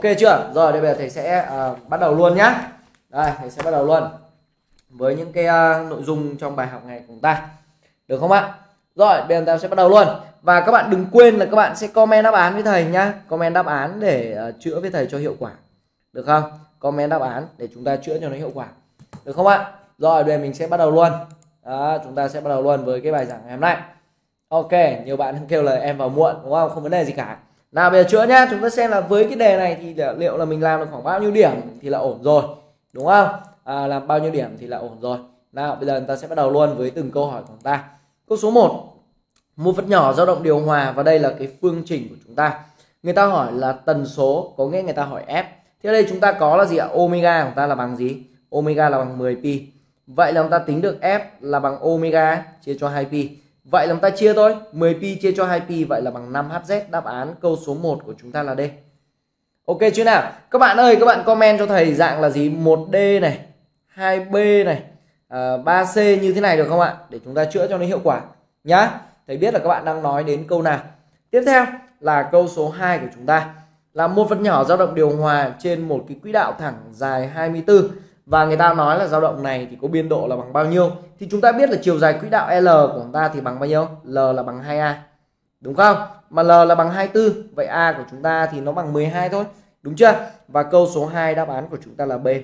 chưa? Rồi đây bây giờ thầy sẽ bắt đầu luôn nhá. Đây thầy sẽ bắt đầu luôn với những cái nội dung trong bài học này của chúng ta, được không ạ? Rồi bây giờ ta sẽ bắt đầu luôn. Và các bạn đừng quên là các bạn sẽ comment đáp án với thầy nhá. Comment đáp án để chữa với thầy cho hiệu quả, được không? Comment đáp án để chúng ta chữa cho nó hiệu quả, được không ạ? Rồi bây giờ mình sẽ bắt đầu luôn. Đó, chúng ta sẽ bắt đầu luôn với cái bài giảng ngày hôm nay. Ok, nhiều bạn kêu là em vào muộn đúng không? Không vấn đề gì cả. Nào bây giờ chữa nhá, chúng ta xem là với cái đề này thì liệu là mình làm được khoảng bao nhiêu điểm thì là ổn rồi, đúng không? Làm bao nhiêu điểm thì là ổn rồi. Nào bây giờ chúng ta sẽ bắt đầu luôn với từng câu hỏi của chúng ta. Câu số 1. Một vật nhỏ dao động điều hòa, và đây là cái phương trình của chúng ta. Người ta hỏi là tần số, có nghĩa người ta hỏi F. Thế ở đây chúng ta có là gì ạ? Omega của chúng ta là bằng gì? Omega là bằng 10pi. Vậy là chúng ta tính được F là bằng omega chia cho 2pi. Vậy là chúng ta chia thôi, 10pi chia cho 2pi, vậy là bằng 5Hz. Đáp án câu số 1 của chúng ta là D. Ok chưa nào? Các bạn ơi, các bạn comment cho thầy dạng là gì? 1D này, 2B này, 3C như thế này được không ạ? Để chúng ta chữa cho nó hiệu quả nhá. Thầy biết là các bạn đang nói đến câu nào. Tiếp theo là câu số 2 của chúng ta. Là một vật nhỏ dao động điều hòa trên một cái quỹ đạo thẳng dài 24. Và người ta nói là dao động này thì có biên độ là bằng bao nhiêu? Thì chúng ta biết là chiều dài quỹ đạo L của chúng ta thì bằng bao nhiêu? L là bằng 2A. Đúng không? Mà L là bằng 24. Vậy A của chúng ta thì nó bằng 12 thôi. Đúng chưa? Và câu số 2 đáp án của chúng ta là B.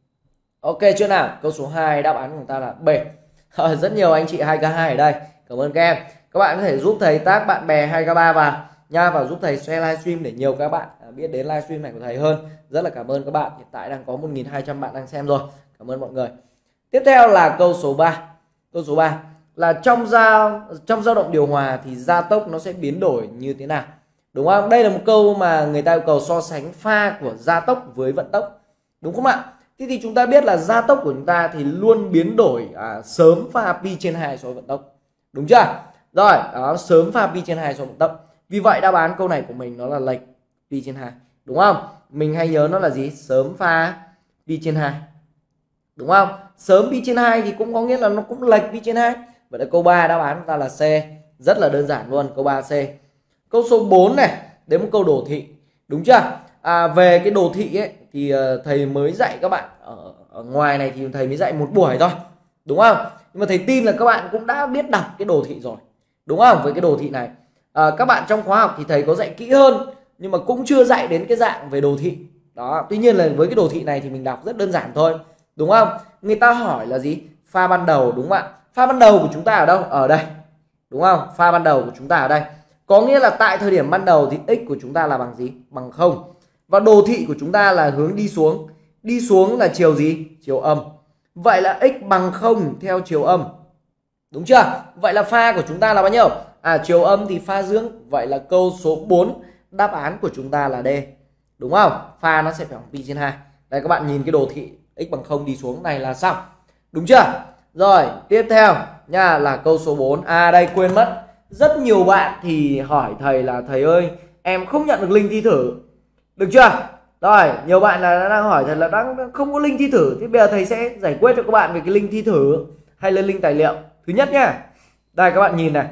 Ok chưa nào? Câu số 2 đáp án của chúng ta là B. Rất nhiều anh chị 2K2 ở đây. Cảm ơn các em. Các bạn có thể giúp thầy tag bạn bè 2K3 vào nha, và giúp thầy share livestream để nhiều các bạn biết đến livestream này của thầy hơn. Rất là cảm ơn các bạn. Hiện tại đang có 1.200 bạn đang xem rồi. Cảm ơn mọi người. Tiếp theo là câu số 3. Câu số 3 là trong dao động điều hòa thì gia tốc nó sẽ biến đổi như thế nào? Đúng không? Đây là một câu mà người ta yêu cầu so sánh pha của gia tốc với vận tốc. Đúng không ạ? Thế thì chúng ta biết là gia tốc của chúng ta thì luôn biến đổi sớm pha pi trên 2 so với vận tốc. Đúng chưa? Rồi, đó, sớm pha pi trên 2 so với vận tốc. Vì vậy đáp án câu này của mình nó là lệch pi trên 2. Đúng không? Mình hay nhớ nó là gì? Sớm pha pi trên 2. Đúng không? Sớm pi trên 2 thì cũng có nghĩa là nó cũng lệch pi trên 2. Vậy là câu 3 đáp án của ta là C. Rất là đơn giản luôn, câu 3C. Câu số 4 này, đến một câu đồ thị. Đúng chưa? Về cái đồ thị ấy thì thầy mới dạy các bạn ở ngoài này thì thầy mới dạy một buổi thôi. Đúng không? Nhưng mà thầy tin là các bạn cũng đã biết đọc cái đồ thị rồi. Đúng không? Với cái đồ thị này các bạn trong khóa học thì thầy có dạy kỹ hơn, nhưng mà cũng chưa dạy đến cái dạng về đồ thị. Đó, tuy nhiên là với cái đồ thị này thì mình đọc rất đơn giản thôi. Đúng không? Người ta hỏi là gì? Pha ban đầu, đúng không ạ? Pha ban đầu của chúng ta ở đâu? Ở đây. Đúng không? Pha ban đầu của chúng ta ở đây. Có nghĩa là tại thời điểm ban đầu thì x của chúng ta là bằng gì? Bằng 0. Và đồ thị của chúng ta là hướng đi xuống. Đi xuống là chiều gì? Chiều âm. Vậy là x bằng 0 theo chiều âm. Đúng chưa? Vậy là pha của chúng ta là bao nhiêu? Chiều âm thì pha dương. Vậy là câu số 4 đáp án của chúng ta là D. Đúng không? Pha nó sẽ phải bằng pi trên 2. Đây các bạn nhìn cái đồ thị x bằng 0 đi xuống này là xong. Đúng chưa? Rồi, tiếp theo nha là câu số 4. Đây quên mất. Rất nhiều bạn thì hỏi thầy là thầy ơi, em không nhận được link thi thử. Được chưa? Rồi, nhiều bạn là đang hỏi thầy là đang không có link thi thử. Thế bây giờ thầy sẽ giải quyết cho các bạn về cái link thi thử hay là link tài liệu. Thứ nhất nhá. Đây các bạn nhìn này.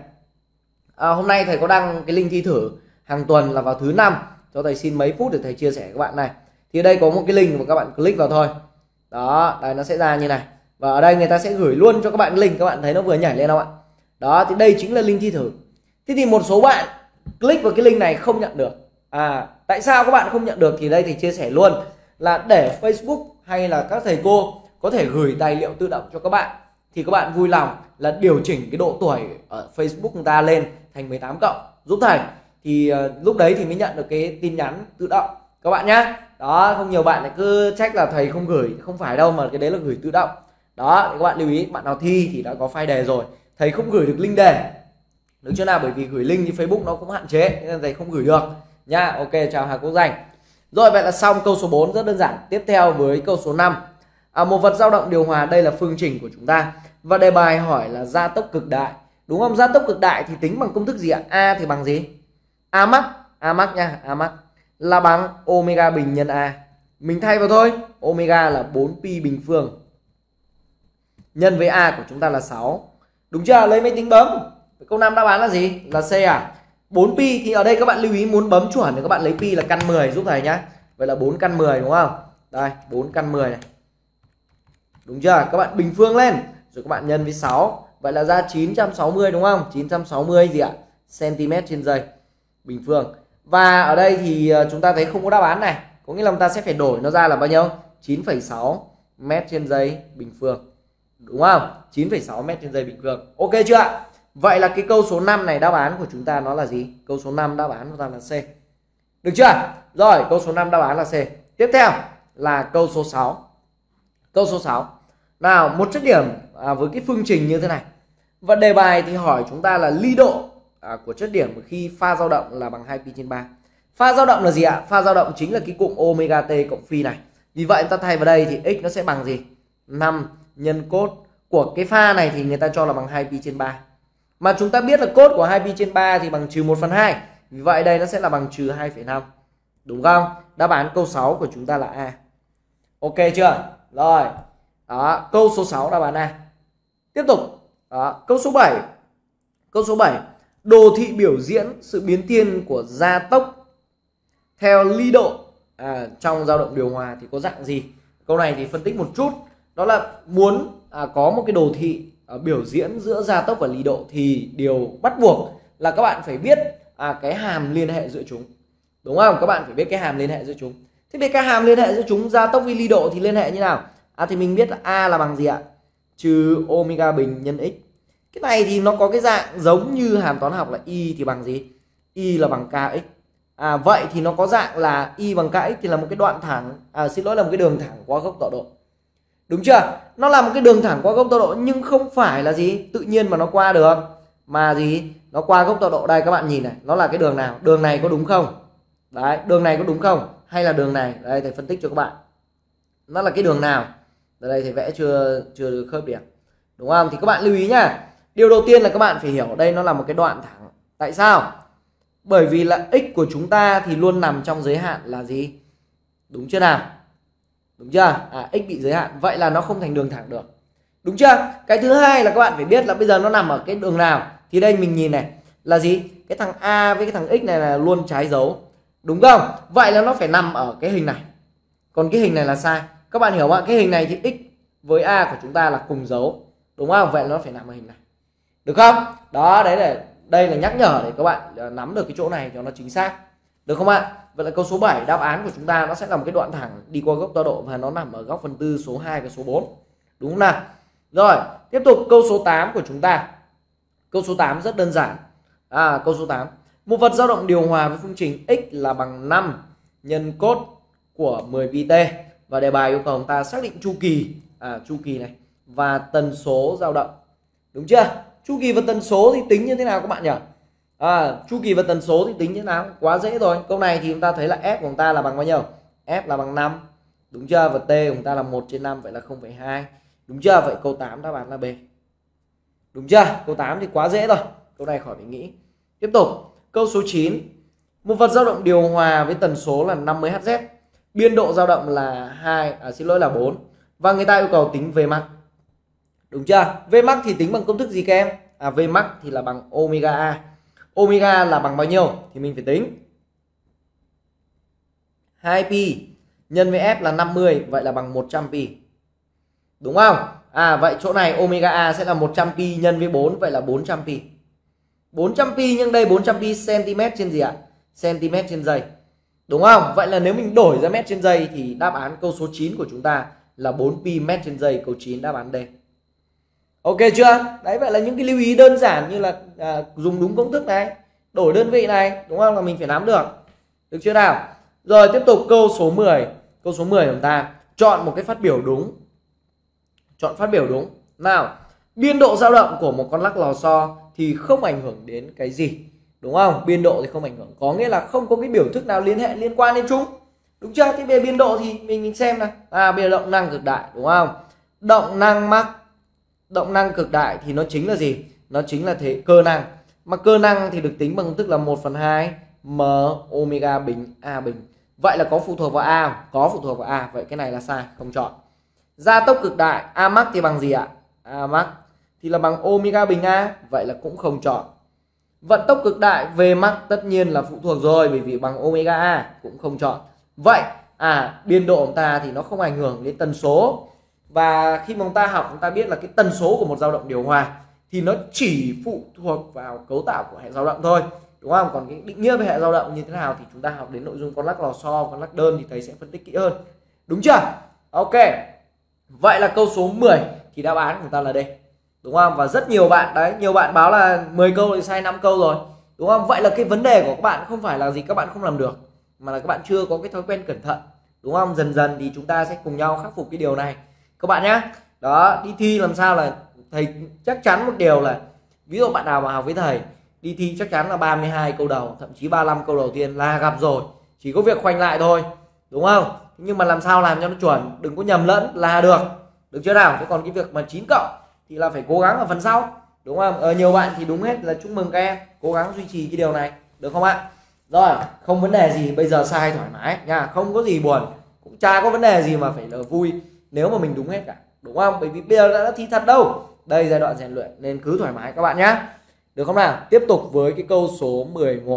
Hôm nay thầy có đăng cái link thi thử hàng tuần là vào thứ 5. Cho thầy xin mấy phút để thầy chia sẻ các bạn này. Thì ở đây có một cái link mà các bạn click vào thôi. Đó, đây nó sẽ ra như này. Và ở đây người ta sẽ gửi luôn cho các bạn link. Các bạn thấy nó vừa nhảy lên không ạ? Đó, thì đây chính là link thi thử. Thế thì một số bạn click vào cái link này không nhận được. Tại sao các bạn không nhận được? Thì đây thầy chia sẻ luôn là để Facebook hay là các thầy cô có thể gửi tài liệu tự động cho các bạn, thì các bạn vui lòng là điều chỉnh cái độ tuổi ở Facebook người ta lên thành 18 cộng giúp thầy. Thì lúc đấy thì mới nhận được cái tin nhắn tự động các bạn nhá. Đó, không nhiều bạn lại cứ trách là thầy không gửi. Không phải đâu, mà cái đấy là gửi tự động. Đó, các bạn lưu ý, bạn nào thi thì đã có file đề rồi, thầy không gửi được link đề. Được chưa nào? Bởi vì gửi link như Facebook nó cũng hạn chế nên thầy không gửi được nha. Ok, chào Hà Quốc Danh. Rồi, vậy là xong câu số 4 rất đơn giản. Tiếp theo với câu số 5. Một vật dao động điều hòa, đây là phương trình của chúng ta. Và đề bài hỏi là gia tốc cực đại. Đúng không? Gia tốc cực đại thì tính bằng công thức gì ạ? A thì bằng gì? A max nha, A max là bằng omega bình nhân A. Mình thay vào thôi. Omega là 4pi bình phương nhân với A của chúng ta là 6. Đúng chưa? Lấy máy tính bấm. Câu 5 đáp án là gì? Là C 4pi thì ở đây các bạn lưu ý muốn bấm chuẩn thì các bạn lấy pi là căn 10 giúp thầy nhá. vậy là 4 căn 10 đúng không? Đây 4 căn 10 này, đúng chưa? Các bạn bình phương lên rồi các bạn nhân với 6, vậy là ra 960 đúng không? 960 gì ạ? cm trên giây bình phương. Và ở đây thì chúng ta thấy không có đáp án này, có nghĩa là chúng ta sẽ phải đổi nó ra là bao nhiêu? 9,6 mét trên giây bình phương, đúng không? 9,6 mét trên giây bình phương. Ok chưa ạ? Vậy là cái câu số 5 này đáp án của chúng ta nó là gì? Câu số 5 đáp án của ta là C. Được chưa? Rồi, câu số 5 đáp án là C. Tiếp theo là câu số 6. Câu số 6. Nào, một chất điểm với cái phương trình như thế này. Và đề bài thì hỏi chúng ta là ly độ của chất điểm khi pha dao động là bằng 2pi trên 3. Pha dao động là gì ạ? Pha dao động chính là cái cụm omega t cộng phi này. Vì vậy chúng ta thay vào đây thì x nó sẽ bằng gì? 5 nhân cốt của cái pha này thì người ta cho là bằng 2pi trên 3. Mà chúng ta biết là cốt của 2pi trên 3 thì bằng trừ 1/2. Vì vậy đây nó sẽ là bằng trừ 2,5. Đúng không? Đáp án câu 6 của chúng ta là A. Ok chưa? Rồi. Đó, câu số 6 đáp án A. Tiếp tục. Đó, câu số 7. Câu số 7. Đồ thị biểu diễn sự biến thiên của gia tốc theo ly độ trong dao động điều hòa thì có dạng gì? Câu này thì phân tích một chút. Đó là muốn có một cái đồ thị biểu diễn giữa gia tốc và ly độ thì điều bắt buộc là các bạn phải biết cái hàm liên hệ giữa chúng. Đúng không? Các bạn phải biết cái hàm liên hệ giữa chúng. Thế thì cái hàm liên hệ giữa chúng gia tốc với ly độ thì liên hệ như nào? Thì mình biết là A là bằng gì ạ? Trừ omega bình nhân x. Cái này thì nó có cái dạng giống như hàm toán học là y thì bằng gì? Y là bằng kx. Vậy thì nó có dạng là y bằng kx thì là một cái đoạn thẳng, xin lỗi là một cái đường thẳng qua góc tọa độ. Đúng chưa? Nó là một cái đường thẳng qua góc tọa độ nhưng không phải là gì tự nhiên mà nó qua được, mà gì? Nó qua góc tọa độ. Đây các bạn nhìn này, nó là cái đường nào? Đường này có đúng không? Đấy, đường này có đúng không? Hay là đường này? Đây thầy phân tích cho các bạn. Nó là cái đường nào? Ở đây thầy vẽ chưa được khớp điểm. Đúng không? Thì các bạn lưu ý nhá. Điều đầu tiên là các bạn phải hiểu đây nó là một cái đoạn thẳng. Tại sao? Bởi vì là x của chúng ta thì luôn nằm trong giới hạn là gì? Đúng chưa nào? Đúng chưa? X bị giới hạn, vậy là nó không thành đường thẳng được. Đúng chưa? Cái thứ hai là các bạn phải biết là bây giờ nó nằm ở cái đường nào. Thì đây mình nhìn này là gì? Cái thằng A với cái thằng X này là luôn trái dấu. Đúng không? Vậy là nó phải nằm ở cái hình này. Còn cái hình này là sai. Các bạn hiểu không? Cái hình này thì X với A của chúng ta là cùng dấu. Đúng không? Vậy là nó phải nằm ở hình này. Được không? Đó, đây là nhắc nhở để các bạn nắm được cái chỗ này cho nó chính xác. Được không ạ? Vậy là câu số 7 đáp án của chúng ta nó sẽ là một cái đoạn thẳng đi qua góc tọa độ và nó nằm ở góc phần tư số 2 và số 4. Đúng không nào? Rồi, tiếp tục câu số 8 của chúng ta. Câu số 8 rất đơn giản. Câu số 8. Một vật dao động điều hòa với phương trình x là bằng 5 nhân cốt của 10 pi t và đề bài yêu cầu chúng ta xác định chu kỳ này và tần số dao động. Đúng chưa? Chu kỳ và tần số thì tính như thế nào các bạn nhỉ? Chu kỳ và tần số thì tính như thế nào? Quá dễ rồi. Câu này thì chúng ta thấy là f của chúng ta là bằng bao nhiêu? F là bằng 5. Đúng chưa? Và t của chúng ta là 1 trên 5, vậy là 0,2. Đúng chưa? Vậy câu 8 đáp án là B. Đúng chưa? Câu 8 thì quá dễ rồi. Câu này khỏi phải nghĩ. Tiếp tục, câu số 9. Một vật dao động điều hòa với tần số là 50 Hz. Biên độ dao động là 4 và người ta yêu cầu tính Vmax. Đúng chưa? Vmax thì tính bằng công thức gì các em? Vmax thì là bằng omega A. Omega là bằng bao nhiêu? Thì mình phải tính 2pi nhân với F là 50, vậy là bằng 100 pi. Đúng không? Vậy chỗ này omega A sẽ là 100 pi nhân với 4, vậy là 400 pi. 400 pi nhưng đây 400 pi cm trên gì ạ? Cm trên giây. Đúng không? Vậy là nếu mình đổi ra mét trên giây thì đáp án câu số 9 của chúng ta là 4 pi mét trên giây, câu 9 đáp án D. Ok chưa? Đấy, vậy là những cái lưu ý đơn giản như là dùng đúng công thức này, đổi đơn vị này, đúng không? Là mình phải nắm được. Được chưa nào? Rồi tiếp tục câu số 10. Câu số 10 chúng ta chọn một cái phát biểu đúng. Chọn phát biểu đúng. Nào, biên độ dao động của một con lắc lò xo thì không ảnh hưởng đến cái gì? Đúng không? Biên độ thì không ảnh hưởng, có nghĩa là không có cái biểu thức nào liên quan đến chúng. Đúng chưa? Thế về biên độ thì mình xem này. Biên độ động năng cực đại, đúng không? Động năng cực đại thì nó chính là gì? Nó chính là thế cơ năng. Mà cơ năng thì được tính bằng công thức là 1/2 m omega bình A bình. Vậy là có phụ thuộc vào A không? Có phụ thuộc vào A. Vậy cái này là sai, không chọn. Gia tốc cực đại A max thì bằng gì ạ? A max thì là bằng omega bình A. Vậy là cũng không chọn. Vận tốc cực đại Vmax tất nhiên là phụ thuộc rồi, bởi vì bằng omega A, cũng không chọn. Vậy biên độ của chúng ta thì nó không ảnh hưởng đến tần số. Và khi mà chúng ta học, chúng ta biết là cái tần số của một dao động điều hòa thì nó chỉ phụ thuộc vào cấu tạo của hệ dao động thôi, đúng không? Còn cái định nghĩa về hệ dao động như thế nào thì chúng ta học đến nội dung con lắc lò xo, con lắc đơn thì thầy sẽ phân tích kỹ hơn, đúng chưa? Ok, vậy là câu số 10 thì đáp án của chúng ta là đây, đúng không? Và rất nhiều bạn đấy, nhiều bạn báo là 10 câu thì sai 5 câu rồi, đúng không? Vậy là cái vấn đề của các bạn không phải là gì các bạn không làm được, mà là các bạn chưa có cái thói quen cẩn thận, đúng không? Dần dần thì chúng ta sẽ cùng nhau khắc phục cái điều này các bạn nhé. Đó, đi thi làm sao là thầy chắc chắn một điều là, ví dụ bạn nào mà học với thầy đi thi chắc chắn là 32 câu đầu, thậm chí 35 câu đầu tiên là gặp rồi, chỉ có việc khoanh lại thôi, đúng không? Nhưng mà làm sao làm cho nó chuẩn, đừng có nhầm lẫn là được chưa nào? Thế còn cái việc mà 9 cộng thì là phải cố gắng ở phần sau, đúng không? Nhiều bạn thì đúng hết, là chúc mừng các em, cố gắng duy trì cái điều này, được không ạ? Rồi, không vấn đề gì, bây giờ sai thoải mái nha, không có gì buồn, cũng chả có vấn đề gì mà phải là vui nếu mà mình đúng hết cả, đúng không? Bởi vì bây giờ đã thi thật đâu, đây giai đoạn rèn luyện nên cứ thoải mái các bạn nhé, được không nào? Tiếp tục với cái câu số 11.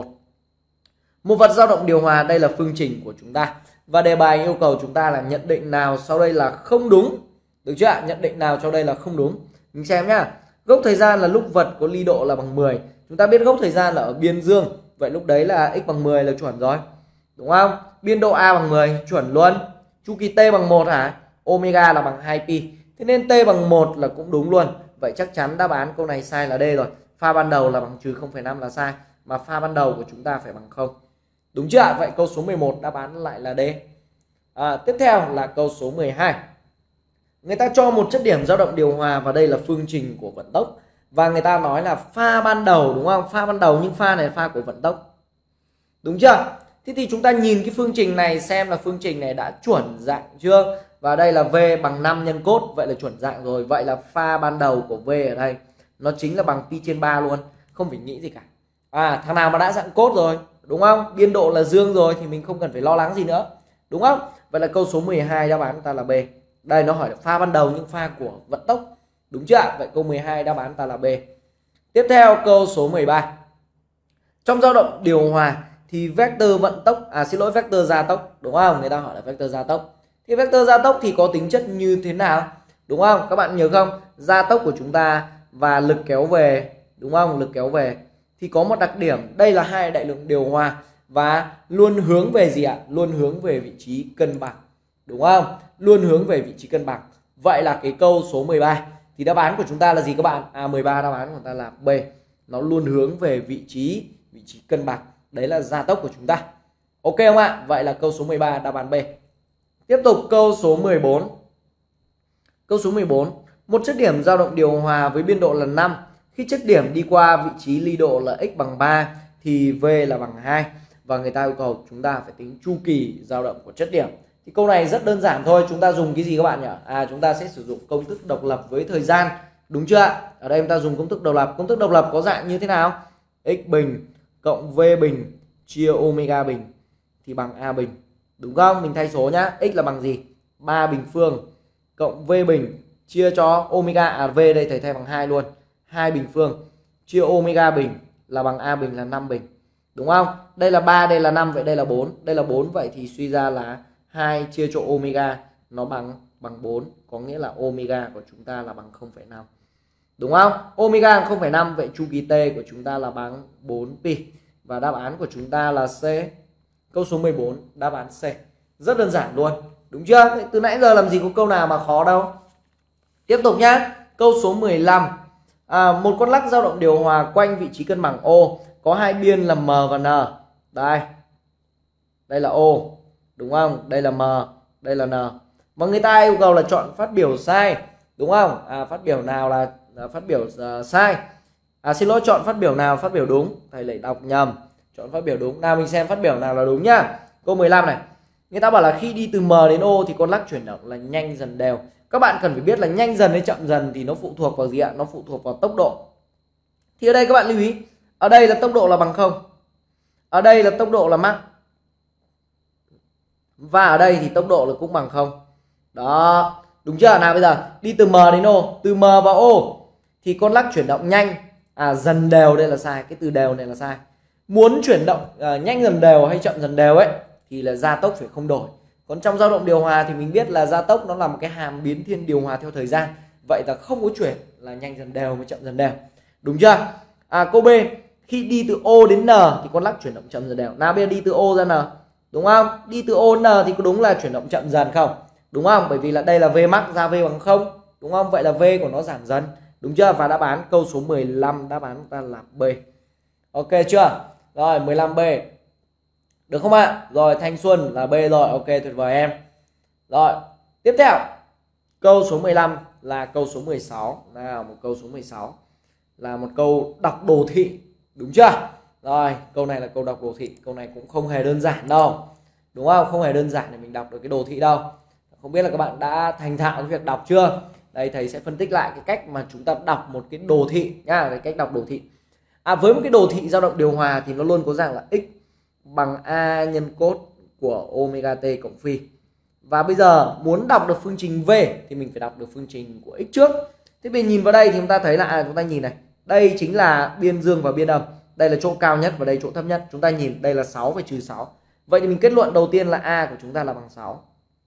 Một vật dao động điều hòa, đây là phương trình của chúng ta, và đề bài yêu cầu chúng ta là nhận định nào sau đây là không đúng, được chưa ạ? Nhận định nào sau đây là không đúng, mình xem nhá. Gốc thời gian là lúc vật có ly độ là bằng 10, chúng ta biết gốc thời gian là ở biên dương, vậy lúc đấy là x bằng 10 là chuẩn rồi, đúng không? Biên độ a bằng 10 chuẩn luôn. Chu kỳ t bằng 1 hả? Omega là bằng 2pi, thế nên t bằng 1 là cũng đúng luôn. Vậy chắc chắn đáp án câu này sai là D rồi. Pha ban đầu là bằng trừ 0,5 là sai, mà pha ban đầu của chúng ta phải bằng 0, đúng chưa? Vậy câu số 11 đáp án lại là D. Tiếp theo là câu số 12. Người ta cho một chất điểm dao động điều hòa và đây là phương trình của vận tốc, và người ta nói là pha ban đầu, đúng không? Pha ban đầu, nhưng pha này là pha của vận tốc, đúng chưa? Thế thì chúng ta nhìn cái phương trình này xem là phương trình này đã chuẩn dạng chưa? Và đây là V bằng 5 nhân cos, vậy là chuẩn dạng rồi. Vậy là pha ban đầu của V ở đây nó chính là bằng pi trên 3 luôn, không phải nghĩ gì cả. Thằng nào mà đã dạng cos rồi, đúng không? Biên độ là dương rồi thì mình không cần phải lo lắng gì nữa, đúng không? Vậy là câu số 12 đáp án của ta là B. Đây nó hỏi là pha ban đầu nhưng pha của vận tốc, đúng chưa? Vậy câu 12 đáp án ta là B. Tiếp theo câu số 13. Trong dao động điều hòa thì vectơ vận tốc, vectơ gia tốc, đúng không? Người ta hỏi là vectơ gia tốc. Thì vectơ gia tốc thì có tính chất như thế nào, đúng không? Các bạn nhớ không? Gia tốc của chúng ta và lực kéo về, đúng không? Lực kéo về thì có một đặc điểm, đây là hai đại lượng điều hòa và luôn hướng về gì ạ? Luôn hướng về vị trí cân bằng, đúng không? Luôn hướng về vị trí cân bằng. Vậy là cái câu số 13 thì đáp án của chúng ta là gì các bạn? 13 đáp án của ta là B. Nó luôn hướng về vị trí cân bằng. Đấy là gia tốc của chúng ta. Ok không ạ? Vậy là câu số 13 đáp án B. Tiếp tục câu số 14. Câu số 14. Một chất điểm dao động điều hòa với biên độ là 5. Khi chất điểm đi qua vị trí ly độ là x bằng 3 thì V là bằng 2. Và người ta yêu cầu chúng ta phải tính chu kỳ dao động của chất điểm. Thì câu này rất đơn giản thôi. Chúng ta dùng cái gì các bạn nhỉ? Chúng ta sẽ sử dụng công thức độc lập với thời gian, đúng chưa ạ? Ở đây chúng ta dùng công thức độc lập. Công thức độc lập có dạng như thế nào? X bình cộng V bình chia omega bình thì bằng A bình, đúng không? Mình thay số nhá. X là bằng gì? 3 bình phương cộng V bình chia cho omega, V đây thầy thay bằng 2 luôn, 2 bình phương chia omega bình là bằng A bình là 5 bình, đúng không? Đây là 3, đây là 5, vậy đây là 4, đây là 4, vậy thì suy ra là 2 chia cho omega nó bằng 4, có nghĩa là omega của chúng ta là bằng 0,5, đúng không? Omega là 0,5, vậy chu kỳ t của chúng ta là bằng 4pi và đáp án của chúng ta là C. Câu số 14 đáp án C. Rất đơn giản luôn, đúng chưa? Từ nãy giờ làm gì có câu nào mà khó đâu. Tiếp tục nhá. Câu số 15. Một con lắc dao động điều hòa quanh vị trí cân bằng O, có hai biên là M và N. Đây là O, đúng không? Đây là M, đây là N. Mà người ta yêu cầu là chọn phát biểu sai, đúng không? Phát biểu nào là phát biểu sai? Xin lỗi, chọn phát biểu nào phát biểu đúng? Thầy lại đọc nhầm. Chọn phát biểu đúng. Nào mình xem phát biểu nào là đúng nhá. Câu 15 này. Người ta bảo là khi đi từ M đến O thì con lắc chuyển động là nhanh dần đều. Các bạn cần phải biết là nhanh dần hay chậm dần thì nó phụ thuộc vào gì ạ? Nó phụ thuộc vào tốc độ. Thì ở đây các bạn lưu ý, ở đây là tốc độ là bằng 0. Ở đây là tốc độ là mắc. Và ở đây thì tốc độ là cũng bằng 0. Đó, đúng chưa? Nào bây giờ đi từ M đến O, từ M vào O thì con lắc chuyển động nhanh, dần đều đây là sai, cái từ đều này là sai. Muốn chuyển động nhanh dần đều hay chậm dần đều ấy thì là gia tốc phải không đổi. Còn trong dao động điều hòa thì mình biết là gia tốc nó là một cái hàm biến thiên điều hòa theo thời gian. Vậy là không có chuyển là nhanh dần đều với chậm dần đều. Đúng chưa? Câu B, khi đi từ O đến N thì con lắc chuyển động chậm dần đều. Nào bây giờ đi từ O ra N, đúng không? Đi từ O đến N thì có đúng là chuyển động chậm dần không? Đúng không? Bởi vì là đây là V max ra V bằng 0, đúng không? Vậy là V của nó giảm dần. Đúng chưa? Và đáp án câu số 15 đáp án của ta là B. Ok chưa? Rồi 15B. Được không ạ? Rồi thanh xuân là B rồi. Ok, tuyệt vời em. Rồi, tiếp theo. Câu số 15 là câu số 16. Nào, một câu số 16 là một câu đọc đồ thị. Đúng chưa? Rồi, câu này là câu đọc đồ thị. Câu này cũng không hề đơn giản đâu. Đúng không? Không hề đơn giản để mình đọc được cái đồ thị đâu. Không biết là các bạn đã thành thạo cái việc đọc chưa? Đây thầy sẽ phân tích lại cái cách mà chúng ta đọc một cái đồ thị nhá, cái cách đọc đồ thị. Với một cái đồ thị dao động điều hòa thì nó luôn có dạng là x bằng a nhân cos của omega t cộng phi. Và bây giờ muốn đọc được phương trình v thì mình phải đọc được phương trình của x trước. Thế mình nhìn vào đây thì chúng ta thấy là chúng ta nhìn này, đây chính là biên dương và biên âm. Đây là chỗ cao nhất và đây chỗ thấp nhất. Chúng ta nhìn đây là 6 và trừ 6. Vậy thì mình kết luận đầu tiên là a của chúng ta là bằng 6.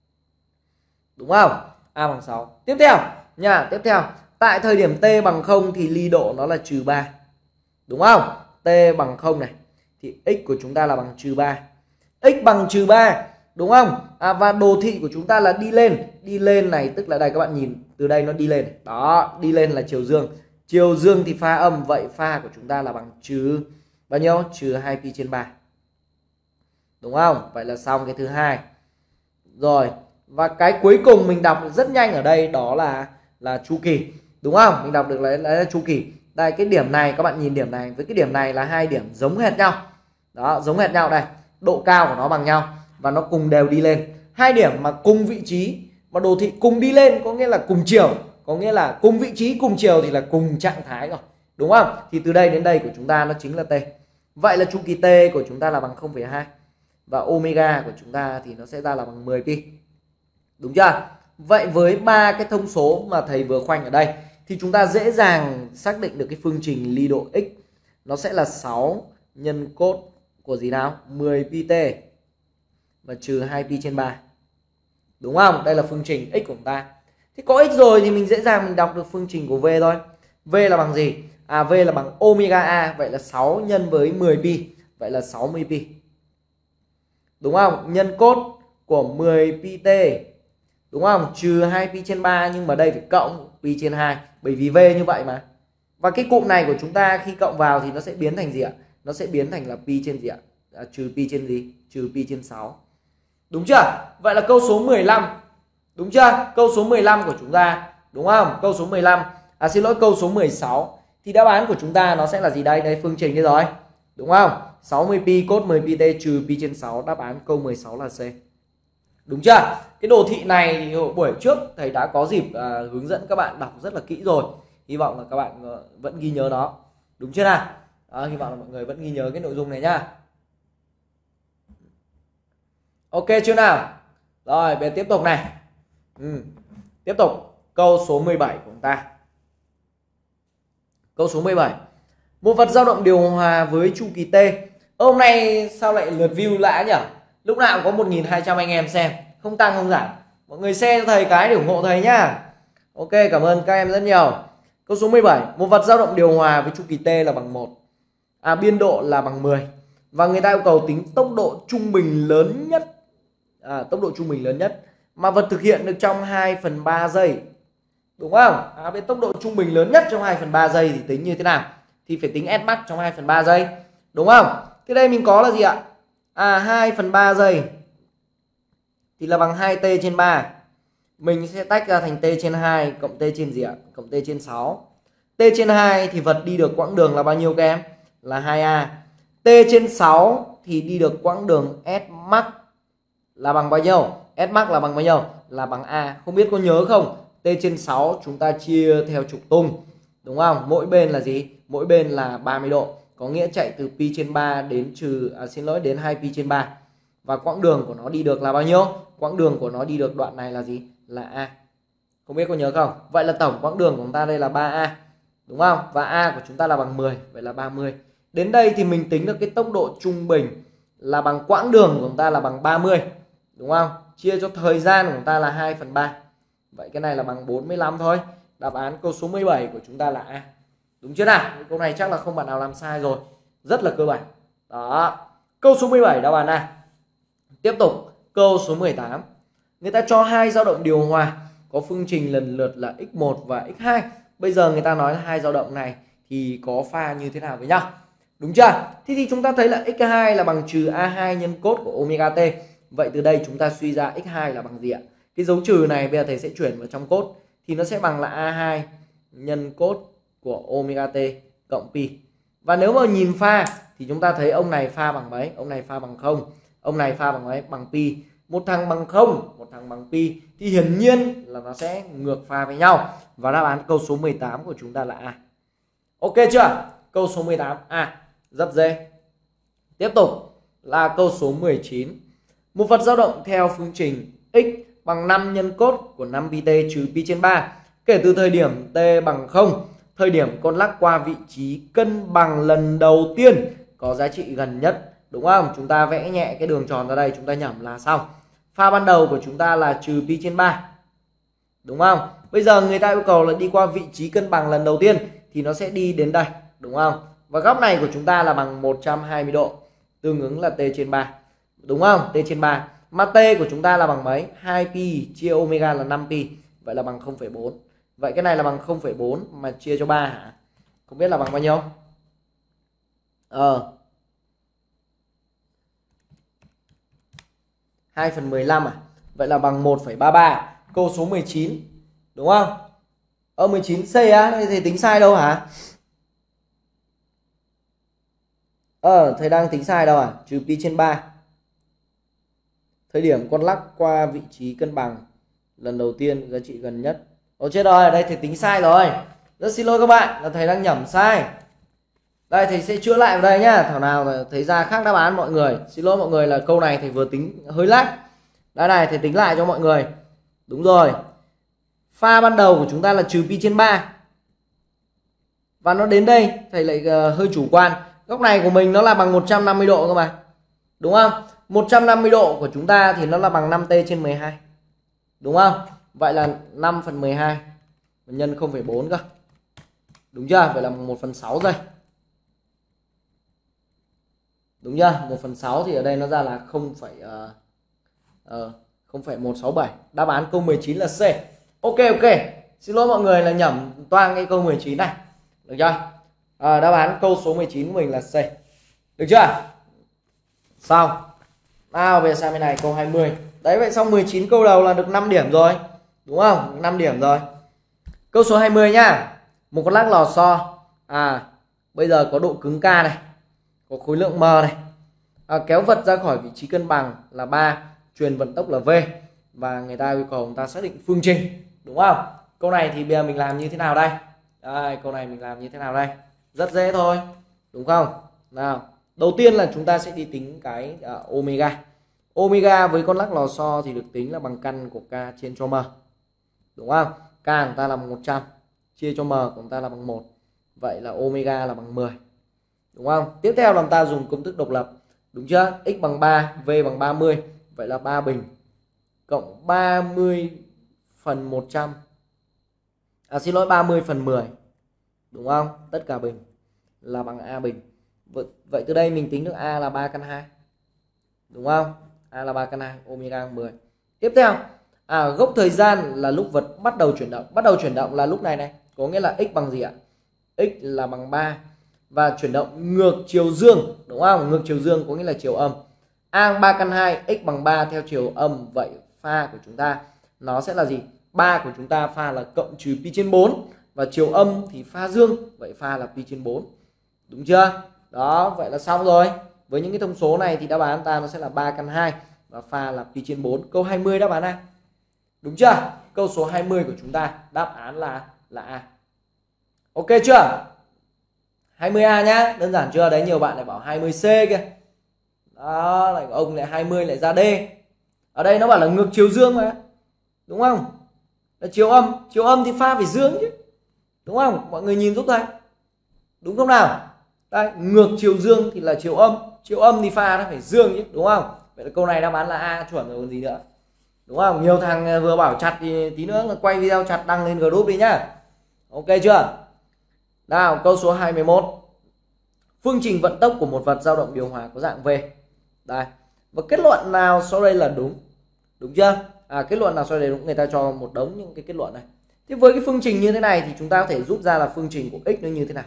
Đúng không? A bằng 6. Tiếp theo nha, tiếp theo, tại thời điểm t bằng 0 thì ly độ nó là trừ 3. Đúng không? T bằng 0 này thì x của chúng ta là bằng trừ 3. X bằng trừ 3, đúng không? Và đồ thị của chúng ta là đi lên. Đi lên này tức là đây các bạn nhìn, từ đây nó đi lên. Đó, đi lên là chiều dương. Chiều dương thì pha âm, vậy pha của chúng ta là bằng trừ bao nhiêu? Trừ 2pi trên 3. Đúng không? Vậy là xong cái thứ hai. Rồi, và cái cuối cùng mình đọc rất nhanh ở đây đó là chu kỳ. Đúng không? Mình đọc được là chu kỳ. Đây cái điểm này các bạn nhìn điểm này với cái điểm này là hai điểm giống hệt nhau. Đó, giống hệt nhau đây. Độ cao của nó bằng nhau và nó cùng đều đi lên. Hai điểm mà cùng vị trí mà đồ thị cùng đi lên có nghĩa là cùng chiều, có nghĩa là cùng vị trí cùng chiều thì là cùng trạng thái rồi. Đúng không? Thì từ đây đến đây của chúng ta nó chính là t. Vậy là chu kỳ t của chúng ta là bằng 0,2 và omega của chúng ta thì nó sẽ ra là bằng 10 pi. Đúng chưa? Vậy với ba cái thông số mà thầy vừa khoanh ở đây thì chúng ta dễ dàng xác định được cái phương trình ly độ x nó sẽ là 6 nhân cos của gì nào? 10 pi t và trừ 2 pi trên 3. Đúng không? Đây là phương trình x của chúng ta. Thì có x rồi thì mình dễ dàng mình đọc được phương trình của v thôi. V là bằng gì? V là bằng omega a, vậy là 6 nhân với 10 pi, vậy là 60 pi. Đúng không? Nhân cos của 10 pi t, đúng không? Trừ 2 pi trên 3, nhưng mà đây phải cộng pi trên 2 bởi vì v như vậy mà. Và cái cụm này của chúng ta khi cộng vào thì nó sẽ biến thành gì ạ? Nó sẽ biến thành là pi trên gì ạ? Trừ pi trên gì? Trừ pi trên 6. Đúng chưa? Vậy là câu số 15. Đúng chưa? Câu số 15 của chúng ta, đúng không? Câu số 15, xin lỗi, câu số 16 thì đáp án của chúng ta nó sẽ là gì đây? Đây phương trình đây rồi. Đúng không? 60 pi cos 10 pi t trừ pi trên 6, đáp án câu 16 là C. Đúng chưa? Cái đồ thị này thì buổi trước thầy đã có dịp hướng dẫn các bạn đọc rất là kỹ rồi. Hy vọng là các bạn vẫn ghi nhớ nó. Đúng chưa nào? Hy vọng là mọi người vẫn ghi nhớ cái nội dung này nhá. Ok chưa nào? Rồi, bây giờ tiếp tục này. Tiếp tục câu số 17 của chúng ta. Câu số 17. Một vật dao động điều hòa với chu kỳ t. Hôm nay sao lại lượt view lạ nhỉ? Lúc nào cũng có 1.200 anh em xem, không tăng không giảm. Mọi người share cho thầy cái để ủng hộ thầy nhá. Ok, cảm ơn các em rất nhiều. Câu số 17. Một vật dao động điều hòa với chu kỳ t là bằng 1. Biên độ là bằng 10. Và người ta yêu cầu tính tốc độ trung bình lớn nhất. Tốc độ trung bình lớn nhất mà vật thực hiện được trong 2/3 giây. Đúng không? Với tốc độ trung bình lớn nhất trong 2/3 giây thì tính như thế nào? Thì phải tính S max trong 2/3 giây. Đúng không? Thế đây mình có là gì ạ? 2/3 giây thì là bằng 2t trên 3. Mình sẽ tách ra thành t trên 2 cộng t trên gì ạ? Cộng t trên 6. T trên 2 thì vật đi được quãng đường là bao nhiêu các em? Là 2a. T trên 6 thì đi được quãng đường S max là bằng bao nhiêu? S max là bằng bao nhiêu? Là bằng A. Không biết có nhớ không? T trên 6 chúng ta chia theo trục tung. Đúng không? Mỗi bên là gì? Mỗi bên là 30 độ. Có nghĩa chạy từ pi trên 3 đến đến 2 pi trên 3. Và quãng đường của nó đi được là bao nhiêu? Quãng đường của nó đi được đoạn này là gì? Là A. Không biết có nhớ không? Vậy là tổng quãng đường của chúng ta đây là 3A. Đúng không? Và A của chúng ta là bằng 10. Vậy là 30. Đến đây thì mình tính được cái tốc độ trung bình là bằng quãng đường của chúng ta là bằng 30. Đúng không? chia cho thời gian của chúng ta là 2/3. Vậy cái này là bằng 45 thôi. Đáp án câu số 17 của chúng ta là A. Đúng chưa nào? Câu này chắc là không bạn nào làm sai rồi. Rất là cơ bản. Đó. Câu số 17 đáp án A. Tiếp tục, câu số 18. Người ta cho hai dao động điều hòa có phương trình lần lượt là x1 và x2. Bây giờ người ta nói là hai dao động này thì có pha như thế nào với nhau? Đúng chưa? Thế thì chúng ta thấy là x2 là bằng trừ A2 nhân cos của omega t. Vậy từ đây chúng ta suy ra x2 là bằng gì ạ? Cái dấu trừ này bây giờ thầy sẽ chuyển vào trong cos thì nó sẽ bằng là A2 nhân cos của omega t cộng pi. Và nếu mà nhìn pha thì chúng ta thấy ông này pha bằng mấy? Ông này pha bằng 0. Ông này pha bằng mấy? Bằng pi. Một thằng bằng 0, một thằng bằng pi thì hiển nhiên là nó sẽ ngược pha với nhau. Và đáp án câu số 18 của chúng ta là A. Ok chưa? Câu số 18 A. Rất dễ. Tiếp tục là câu số 19. Một vật dao động theo phương trình x bằng 5 nhân cos của 5 pi t trừ pi trên 3 kể từ thời điểm t bằng 0, thời điểm con lắc qua vị trí cân bằng lần đầu tiên có giá trị gần nhất. Đúng không? Chúng ta vẽ nhẹ cái đường tròn ra đây, chúng ta nhẩm là xong. Pha ban đầu của chúng ta là trừ pi trên 3. Đúng không? Bây giờ người ta yêu cầu là đi qua vị trí cân bằng lần đầu tiên thì nó sẽ đi đến đây. Đúng không? Và góc này của chúng ta là bằng 120 độ, tương ứng là t trên 3. Đúng không? T trên 3. Mà t của chúng ta là bằng mấy? 2 pi chia omega là 5 pi. Vậy là bằng 0,4. Vậy cái này là bằng 0,4 mà chia cho 3 hả? Không biết là bằng bao nhiêu? 2/15 à? Vậy là bằng 1,33. Câu số 19. Đúng không? 19C á, thầy tính sai đâu hả? Thầy đang tính sai đâu à? Trừ pi trên 3. Thời điểm con lắc qua vị trí cân bằng lần đầu tiên giá trị gần nhất. Chết rồi, ở đây thầy tính sai rồi. Rất xin lỗi các bạn, là thầy đang nhẩm sai. Đây thầy sẽ chữa lại vào đây nhá. Thảo nào thầy ra khác đáp án mọi người. Xin lỗi mọi người là câu này thầy vừa tính hơi lắc. Đây này, thầy tính lại cho mọi người. Đúng rồi. Pha ban đầu của chúng ta là trừ pi trên 3. Và nó đến đây, thầy lại hơi chủ quan. Góc này của mình nó là bằng 150 độ cơ mà. Đúng không? 150 độ của chúng ta thì nó là bằng 5t trên 12. Đúng không? Vậy là 5/12 nhân 0,4 cơ. Đúng chưa? Vậy là 1/6 giây. Đúng chưa? 1/6 thì ở đây nó ra là 0,167. Đáp án câu 19 là C. Ok. Xin lỗi mọi người là nhẩm toang cái câu 19 này. Được chưa? Đáp án câu số 19 của mình là C. Được chưa? Xong. Nào về sang bên này câu 20. Đấy, vậy xong 19 câu đầu là được 5 điểm rồi. Đúng không? 5 điểm rồi. Câu số 20 nhá. Một con lắc lò xo. Bây giờ có độ cứng K này, có khối lượng M này. Kéo vật ra khỏi vị trí cân bằng là 3, truyền vận tốc là V. Và người ta yêu cầu chúng ta xác định phương trình. Đúng không? Câu này thì bây giờ mình làm như thế nào đây? Đây, câu này mình làm như thế nào đây? Rất dễ thôi. Đúng không? Nào, đầu tiên là chúng ta sẽ đi tính cái omega. Omega với con lắc lò xo thì được tính là bằng căn của K trên cho M. Đúng không? K của chúng ta là bằng 100 chia cho M của chúng ta là bằng 1. Vậy là omega là bằng 10. Đúng không? Tiếp theo là chúng ta dùng công thức độc lập. Đúng chưa? X bằng 3, V bằng 30. Vậy là 3 bình cộng 30/100. Xin lỗi, 30/10. Đúng không? Tất cả bình là bằng A bình. Vậy từ đây mình tính được A là 3 căn 2. Đúng không? A là 3 căn 2, omega bằng 10. Tiếp theo, gốc thời gian là lúc vật bắt đầu chuyển động. Bắt đầu chuyển động là lúc này này. Có nghĩa là x bằng gì ạ? X là bằng 3 và chuyển động ngược chiều dương. Đúng không? Ngược chiều dương có nghĩa là chiều âm. A 3 căn 2, x bằng 3 theo chiều âm. Vậy pha của chúng ta nó sẽ là gì? 3 của chúng ta pha là cộng trừ pi trên 4. Và chiều âm thì pha dương. Vậy pha là pi trên 4. Đúng chưa? Đó, vậy là xong rồi. Với những cái thông số này thì đáp án ta nó sẽ là 3 căn 2 và pha là pi trên 4. Câu 20 đáp án A. Đúng chưa? Câu số 20 của chúng ta đáp án là A. Ok chưa? 20A nhá, đơn giản chưa? Đấy, nhiều bạn lại bảo 20C kìa. Đó, lại ông lại 20 lại ra D. Ở đây nó bảo là ngược chiều dương mà. Đúng không? Là chiều âm thì pha phải dương chứ. Đúng không? Mọi người nhìn giúp thầy. Đúng không nào? Đây, ngược chiều dương thì là chiều âm thì pha nó phải dương chứ, đúng không? Vậy là câu này đáp án là A chuẩn rồi còn gì nữa. Đúng không? Nhiều thằng vừa bảo chặt thì tí nữa là quay video chặt đăng lên group đi nhá. Ok chưa? Nào, câu số 21. Phương trình vận tốc của một vật dao động điều hòa có dạng V. Đây. Và kết luận nào sau đây là đúng? Đúng chưa? Kết luận nào sau đây đúng, người ta cho một đống những cái kết luận này. Thế với cái phương trình như thế này thì chúng ta có thể rút ra là phương trình của x nó như thế nào?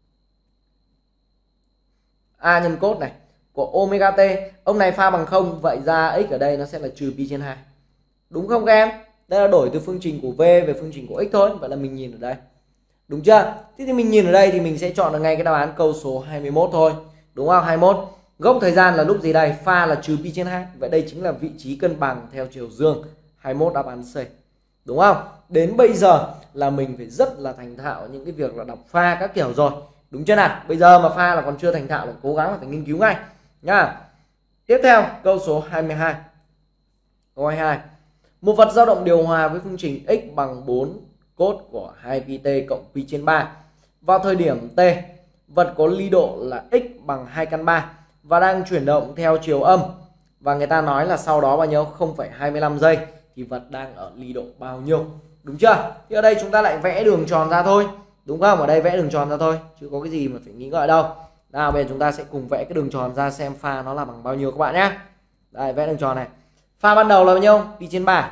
A nhân cos này của omega t, ông này pha bằng 0, vậy ra x ở đây nó sẽ là trừ pi trên 2. Đúng không các em? Đây là đổi từ phương trình của V về phương trình của x thôi. Vậy là mình nhìn ở đây. Đúng chưa? Thế thì mình nhìn ở đây thì mình sẽ chọn được ngay cái đáp án câu số 21 thôi. Đúng không? 21. Gốc thời gian là lúc gì đây? Pha là trừ pi trên 2. Vậy đây chính là vị trí cân bằng theo chiều dương. 21 đáp án C. Đúng không? Đến bây giờ là mình phải rất là thành thạo những cái việc là đọc pha các kiểu rồi. Đúng chưa nào? Bây giờ mà pha là còn chưa thành thạo là cố gắng là phải nghiên cứu ngay nhá. Tiếp theo câu số 22. Câu 22. Một vật dao động điều hòa với phương trình x bằng 4 cos của 2 pi t cộng pi trên 3. Vào thời điểm t, vật có ly độ là x bằng 2 căn 3 và đang chuyển động theo chiều âm. Và người ta nói là sau đó bao nhiêu? 0,25 giây thì vật đang ở ly độ bao nhiêu? Đúng chưa? Thì ở đây chúng ta lại vẽ đường tròn ra thôi. Đúng không? Ở đây vẽ đường tròn ra thôi, chứ có cái gì mà phải nghĩ ngợi đâu. Nào, bây giờ chúng ta sẽ cùng vẽ cái đường tròn ra xem pha nó là bằng bao nhiêu các bạn nhé. Đây, vẽ đường tròn này. Pha ban đầu là bao nhiêu? Pi trên 3.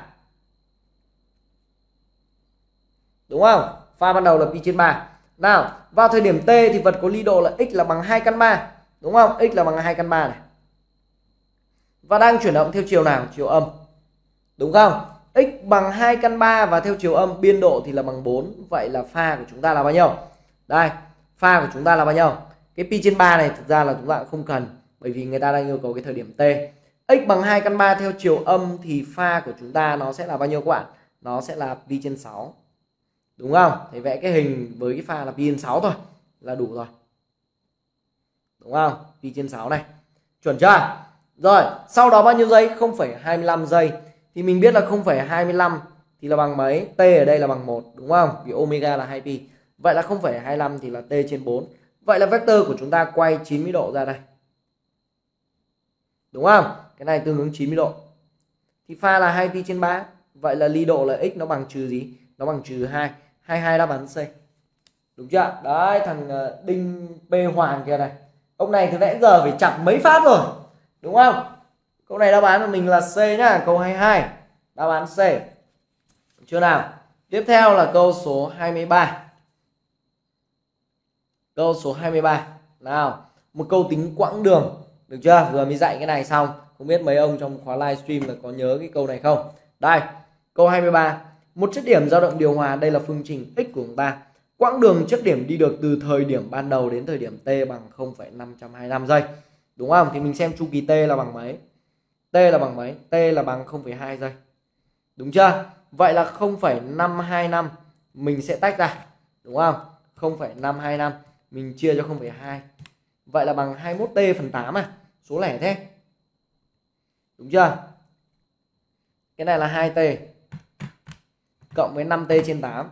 Đúng không? Pha ban đầu là pi trên 3. Nào, vào thời điểm t thì vật có ly độ là x là bằng 2 căn 3. Đúng không? X là bằng 2 căn 3 này. Và đang chuyển động theo chiều nào? Chiều âm. Đúng không? X bằng 2 căn 3 và theo chiều âm, biên độ thì là bằng 4. Vậy là pha của chúng ta là bao nhiêu? Đây, pha của chúng ta là bao nhiêu? Cái pi trên 3 này thực ra là chúng ta cũng không cần, bởi vì người ta đang yêu cầu cái thời điểm t. X bằng 2 căn 3 theo chiều âm thì pha của chúng ta nó sẽ là bao nhiêu các bạn? Nó sẽ là pi trên 6. Đúng không? Thì vẽ cái hình với cái pha là pi trên 6 thôi là đủ rồi. Đúng không? Pi trên 6 này. Chuẩn chưa? Rồi, sau đó bao nhiêu giây? 0,25 giây. Thì mình biết là 0,25 thì là bằng mấy? T ở đây là bằng 1, đúng không? Vì omega là 2pi. Vậy là 0,25 thì là t trên 4. Vậy là vector của chúng ta quay 90 độ ra đây. Đúng không? Cái này tương ứng 90 độ. Thì pha là 2pi trên 3. Vậy là ly độ là x nó bằng trừ gì? Nó bằng trừ 2. 22 đáp án C. Đúng chưa? Đấy, thằng Đinh P Hoàng kia này. Ông này từ nãy giờ phải chặn mấy phát rồi. Đúng không? Câu này đáp án của mình là C nhá. Câu 22. Đáp án C. Được chưa nào? Tiếp theo là câu số 23. Câu số 23. Nào, một câu tính quãng đường. Được chưa? Vừa mới dạy cái này xong. Không biết mấy ông trong khóa livestream là có nhớ cái câu này không? Đây, câu 23. Một chất điểm dao động điều hòa, đây là phương trình x của chúng ta. Quãng đường chất điểm đi được từ thời điểm ban đầu đến thời điểm t bằng 0,525 giây. Đúng không? Thì mình xem chu kỳ t là bằng mấy? T là bằng mấy? T là bằng 0,2 giây. Đúng chưa? Vậy là 0,525 mình sẽ tách ra. Đúng không? 0,525 mình chia cho 0,2. Vậy là bằng 21t phần 8 à? Số lẻ thế. Đúng chưa? Cái này là 2t cộng với 5t trên 8.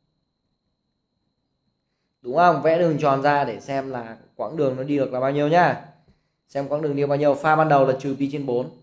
Đúng không? Vẽ đường tròn ra để xem là quãng đường nó đi được là bao nhiêu nhá. Xem quãng đường đi bao nhiêu. Pha ban đầu là trừ pi trên 4.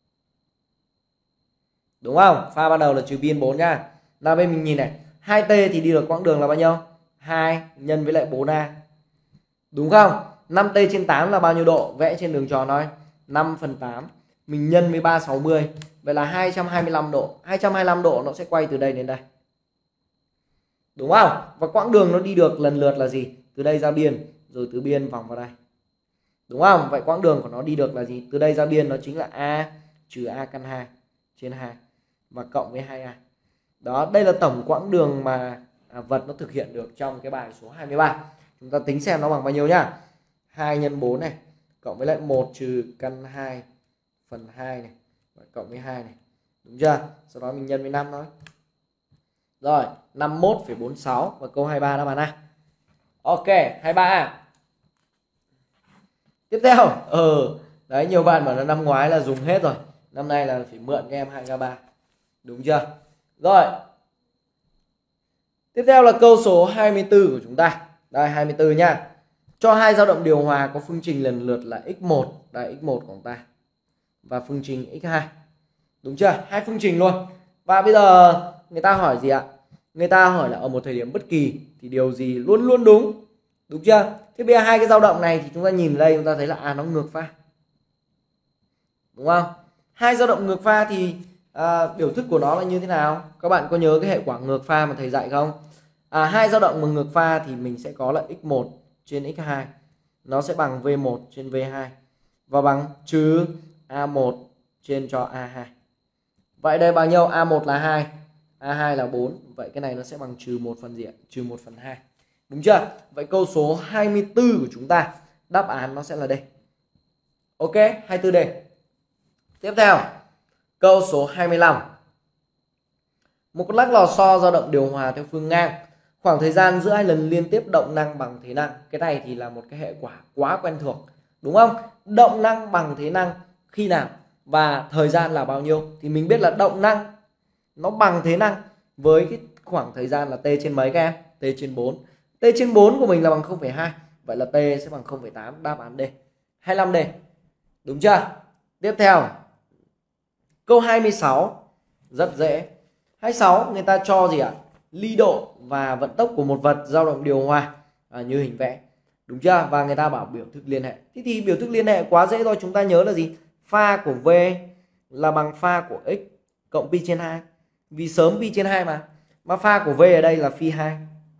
Đúng không? Pha ban đầu là trừ pi trên 4 nhá. Nào bên mình nhìn này, 2t thì đi được quãng đường là bao nhiêu? 2 nhân với lại 4a. Đúng không? 5t trên 8 là bao nhiêu độ? Vẽ trên đường tròn thôi. 5 phần 8 mình nhân với 360. Vậy là 225 độ. 225 độ nó sẽ quay từ đây đến đây. Đúng không? Và quãng đường nó đi được lần lượt là gì? Từ đây ra biên, rồi từ biên vòng vào đây. Đúng không? Vậy quãng đường của nó đi được là gì? Từ đây ra biên nó chính là a trừ a căn 2 trên 2 và cộng với 2a. Đó, đây là tổng quãng đường mà vật nó thực hiện được trong cái bài số 23. Chúng ta tính xem nó bằng bao nhiêu nhá. 2 nhân 4 này, cộng với lại 1 trừ căn 2 phần 2 này, và cộng với 2 này. Đúng chưa? Sau đó mình nhân với 5 thôi. Rồi, 51,46 và câu 23 đáp án A. Ok, 23A. Tiếp theo, đấy, nhiều bạn bảo là năm ngoái là dùng hết rồi. Năm nay là phải mượn các em 2K3. Đúng chưa? Rồi. Tiếp theo là câu số 24 của chúng ta. Đây, 24 nha. Cho hai dao động điều hòa có phương trình lần lượt là x1, đây x1 của chúng ta, và phương trình x2. Đúng chưa? Hai phương trình luôn. Và bây giờ người ta hỏi gì ạ? Người ta hỏi là ở một thời điểm bất kỳ thì điều gì luôn luôn đúng. Đúng chưa? Thế bây giờ hai cái dao động này thì chúng ta nhìn đây, chúng ta thấy là nó ngược pha. Đúng không? Hai dao động ngược pha thì biểu thức của nó là như thế nào? Các bạn có nhớ cái hệ quả ngược pha mà thầy dạy không? Hai dao động mà ngược pha thì mình sẽ có là x1 trên x2 nó sẽ bằng v1 trên v2 và bằng trừ a1 trên cho a2. Vậy đây bao nhiêu? A1 là 2, A2 là 4. Vậy cái này nó sẽ bằng trừ 1 phần gì ạ? Trừ 1 phần 2. Đúng chưa? Vậy câu số 24 của chúng ta đáp án nó sẽ là đây. Ok, 24 đây. Tiếp theo, câu số 25. Một con lắc lò xo dao động điều hòa theo phương ngang. Khoảng thời gian giữa hai lần liên tiếp động năng bằng thế năng. Cái này thì là một cái hệ quả quá quen thuộc. Đúng không? Động năng bằng thế năng khi nào? Và thời gian là bao nhiêu? Thì mình biết là động năng nó bằng thế năng với cái khoảng thời gian là t trên mấy các em? T trên 4. T trên 4 của mình là bằng 0,2. Vậy là t sẽ bằng 0,8. Đáp án D. 25 D. Đúng chưa? Tiếp theo, câu 26 rất dễ. 26 người ta cho gì ạ? Ly độ và vận tốc của một vật dao động điều hòa như hình vẽ. Đúng chưa? Và người ta bảo biểu thức liên hệ. Thế thì biểu thức liên hệ quá dễ thôi, chúng ta nhớ là gì? Pha của V là bằng pha của x cộng pi trên 2. Vì sớm pi trên 2 mà. Mà pha của V ở đây là phi 2.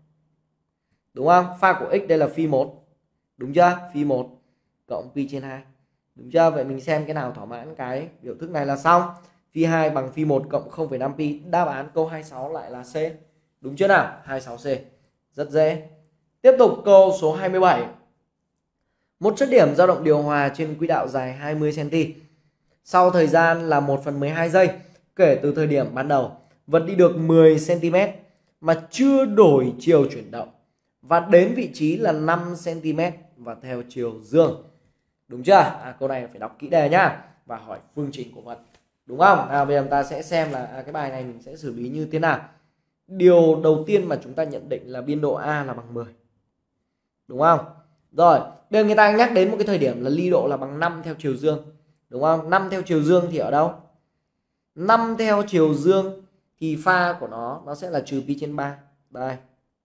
Đúng không? Pha của x đây là phi 1. Đúng chưa? Phi 1 cộng pi trên 2. Đúng chưa? Vậy mình xem cái nào thỏa mãn cái biểu thức này là xong. Phi 2 bằng phi 1 cộng 0,5 pi. Đáp án câu 26 lại là C. Đúng chưa nào? 26C. Rất dễ. Tiếp tục câu số 27. Một chất điểm dao động điều hòa trên quỹ đạo dài 20 cm. Sau thời gian là 1/12 giây kể từ thời điểm ban đầu, vật đi được 10 cm mà chưa đổi chiều chuyển động và đến vị trí là 5 cm và theo chiều dương. Đúng chưa? Câu này phải đọc kỹ đề nhá và hỏi phương trình của vật. Đúng không? Bây giờ chúng ta sẽ xem là cái bài này mình sẽ xử lý như thế nào. Điều đầu tiên mà chúng ta nhận định là biên độ A là bằng 10. Đúng không? Rồi, bây giờ người ta nhắc đến một cái thời điểm là ly độ là bằng 5 theo chiều dương. Đúng không? 5 theo chiều dương thì ở đâu? 5 theo chiều dương thì pha của nó sẽ là trừ pi trên 3. Đây.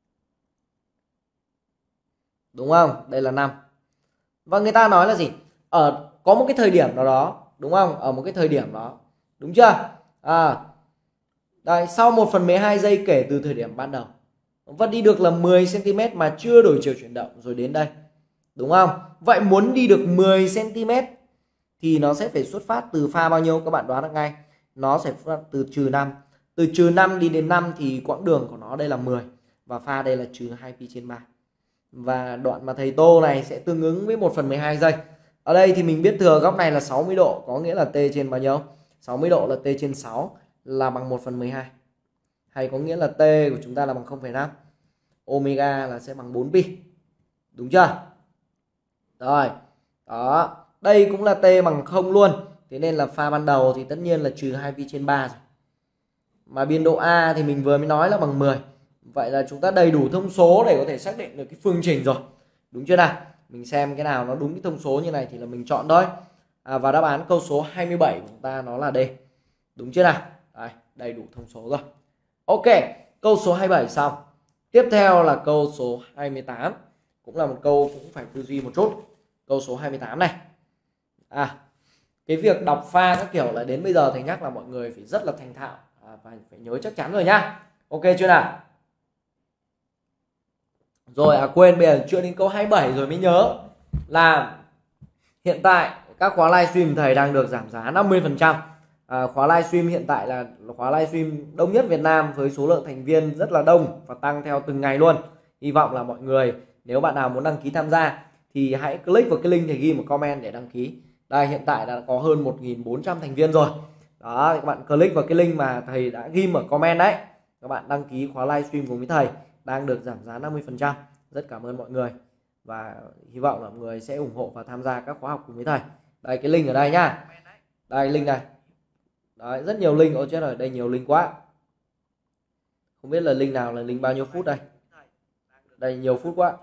Đúng không? Đây là 5. Và người ta nói là gì? Có một cái thời điểm nào đó, đúng không? Ở một cái thời điểm đó. Đúng chưa? Đây, sau 1/12 giây kể từ thời điểm ban đầu, vật đi được là 10 cm mà chưa đổi chiều chuyển động rồi đến đây. Đúng không? Vậy muốn đi được 10 cm thì nó sẽ phải xuất phát từ pha bao nhiêu? Các bạn đoán được ngay. Nó sẽ xuất phát từ trừ 5. Từ trừ 5 đi đến 5 thì quãng đường của nó đây là 10 và pha đây là trừ 2 pi trên 3. Và đoạn mà thầy tô này sẽ tương ứng với 1/12 giây. Ở đây thì mình biết thừa góc này là 60 độ, có nghĩa là t trên bao nhiêu? 60 độ là t trên 6 là bằng 1/12. Hay có nghĩa là t của chúng ta là bằng 0,5. Omega là sẽ bằng 4 pi. Đúng chưa? Rồi. Đó. Đây cũng là t bằng 0 luôn. Thế nên là pha ban đầu thì tất nhiên là trừ 2 pi trên 3 rồi. Mà biên độ A thì mình vừa mới nói là bằng 10. Vậy là chúng ta đầy đủ thông số để có thể xác định được cái phương trình rồi. Đúng chưa nào? Mình xem cái nào nó đúng cái thông số như này thì là mình chọn thôi. Và đáp án câu số 27 của chúng ta nó là D. Đúng chưa nào? Đây, đầy đủ thông số rồi. Ok, câu số 27 xong. Tiếp theo là câu số 28. Cũng là một câu cũng phải tư duy một chút. Câu số 28 này. Cái việc đọc pha các kiểu là đến bây giờ thầy nhắc là mọi người phải rất là thành thạo và phải nhớ chắc chắn rồi nhá. Ok chưa nào? Rồi quên, bây giờ chưa đến câu 27 rồi mới nhớ là hiện tại các khóa livestream thầy đang được giảm giá 50%. Khóa livestream hiện tại là khóa livestream đông nhất Việt Nam với số lượng thành viên rất là đông và tăng theo từng ngày luôn. Hy vọng là mọi người nếu bạn nào muốn đăng ký tham gia thì hãy click vào cái link thầy ghi một comment để đăng ký. Đây, hiện tại đã có hơn 1.400 thành viên rồi. Đó, các bạn click vào cái link mà thầy đã ghi ở comment đấy. Các bạn đăng ký khóa livestream cùng với thầy đang được giảm giá 50%. Rất cảm ơn mọi người và hy vọng là mọi người sẽ ủng hộ và tham gia các khóa học cùng với thầy. Đây, cái link ở đây nhá. Đây, link này. Đấy, rất nhiều link. Ôi chết rồi, đây nhiều link quá. Không biết là link nào là link bao nhiêu phút đây. Đây nhiều phút quá.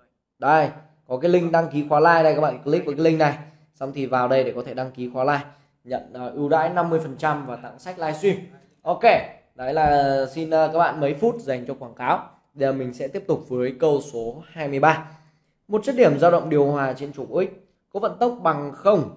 Đây, có cái link đăng ký khóa live đây, các bạn click vào cái link này xong thì vào đây để có thể đăng ký khóa live. nhận ưu đãi 50% và tặng sách livestream. Ok, đấy là xin các bạn mấy phút dành cho quảng cáo. Giờ mình sẽ tiếp tục với câu số 23. Một chất điểm dao động điều hòa trên trục X có vận tốc bằng 0,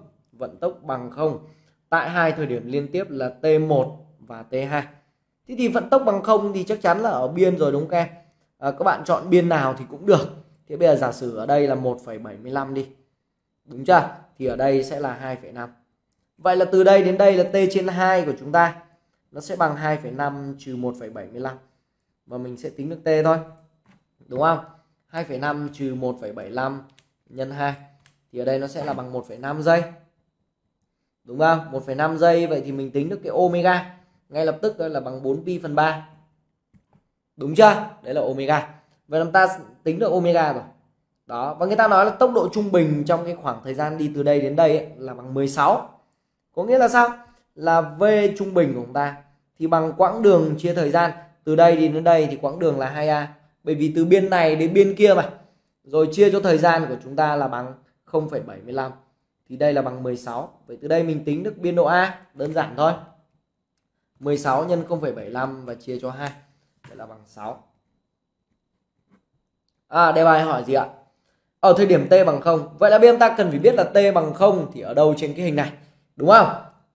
tại hai thời điểm liên tiếp là T1 và T2. Thế thì vận tốc bằng 0 thì chắc chắn là ở biên rồi, đúng không em? Các bạn chọn biên nào thì cũng được. Thế bây giờ giả sử ở đây là 1,75 đi, đúng chưa? Thì ở đây sẽ là 2,5. Vậy là từ đây đến đây là T trên 2 của chúng ta nó sẽ bằng 2,5 trừ 1,75. Và mình sẽ tính được T thôi, đúng không? 2,5 trừ 1,75 nhân 2 thì ở đây nó sẽ là bằng 1,5 giây. Đúng không? 1,5 giây, vậy thì mình tính được cái omega ngay lập tức là bằng 4 pi phần 3. Đúng chưa? Đấy là omega. Vậy chúng ta tính được omega rồi. Đó, và người ta nói là tốc độ trung bình trong cái khoảng thời gian đi từ đây đến đây ấy, là bằng 16. Có nghĩa là sao? Là V trung bình của chúng ta thì bằng quãng đường chia thời gian từ đây đến đây thì quãng đường là 2A. Bởi vì từ biên này đến biên kia mà. Rồi chia cho thời gian của chúng ta là bằng 0,75. Thì đây là bằng 16. Vậy từ đây mình tính được biên độ A, đơn giản thôi. 16 nhân 0,75 và chia cho 2. Vậy là bằng 6. Đề bài hỏi gì ạ? Ở thời điểm T bằng 0. Vậy là bây giờ ta cần phải biết là T bằng 0 thì ở đâu trên cái hình này, đúng không?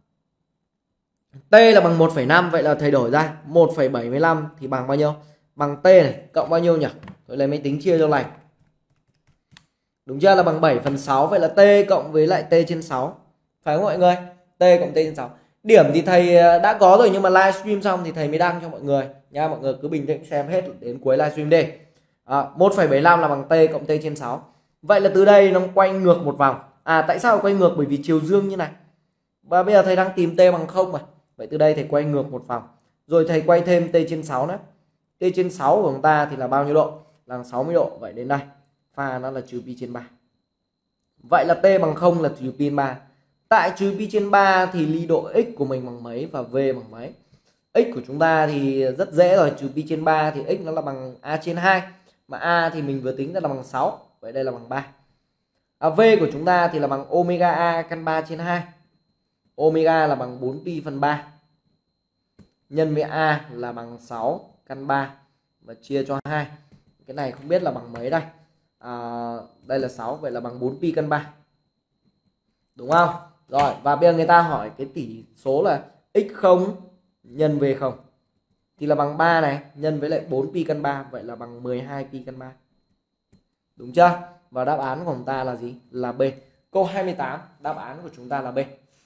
T là bằng 1,5, vậy là thầy đổi ra 1,75 thì bằng bao nhiêu? Bằng T này cộng bao nhiêu nhỉ? Rồi lấy máy tính chia cho lành. Đúng chưa? Là bằng 7/6. Vậy là T cộng với lại T trên 6. Phải không mọi người? T cộng T trên 6. Điểm thì thầy đã có rồi, nhưng mà livestream xong thì thầy mới đăng cho mọi người nha. Mọi người cứ bình tĩnh xem hết đến cuối livestream đi. 1,75 là bằng T cộng T trên 6. Vậy là từ đây nó quay ngược một vòng. Tại sao quay ngược? Bởi vì chiều dương như này. Và bây giờ thầy đang tìm T bằng 0 mà. Vậy từ đây thầy quay ngược một vòng. Rồi thầy quay thêm T trên 6 nữa. T trên 6 của chúng ta thì là bao nhiêu độ? Là 60 độ. Vậy đến đây pha nó là trừ pi trên 3. Vậy là T bằng 0 là trừ pi trên 3. Tại trừ pi trên 3 thì ly độ x của mình bằng mấy và v bằng mấy? X của chúng ta thì rất dễ rồi, trừ pi trên 3 thì x nó là bằng a trên 2. Mà a thì mình vừa tính ra là bằng 6. Vậy đây là bằng 3. V của chúng ta thì là bằng omega a căn 3 trên 2. Omega là bằng 4 pi phần 3. Nhân với a là bằng 6 căn 3 và chia cho 2. Cái này không biết là bằng mấy đây. Đây là 6, vậy là bằng 4 pi căn 3. Đúng không? Rồi, và bây giờ người ta hỏi cái tỷ số là x0 nhân v0 thì là bằng 3 này nhân với lại 4 pi căn 3, vậy là bằng 12 pi căn 3. Đúng chưa? Và đáp án của chúng ta là gì? Là B. Câu 28, đáp án của chúng ta là B.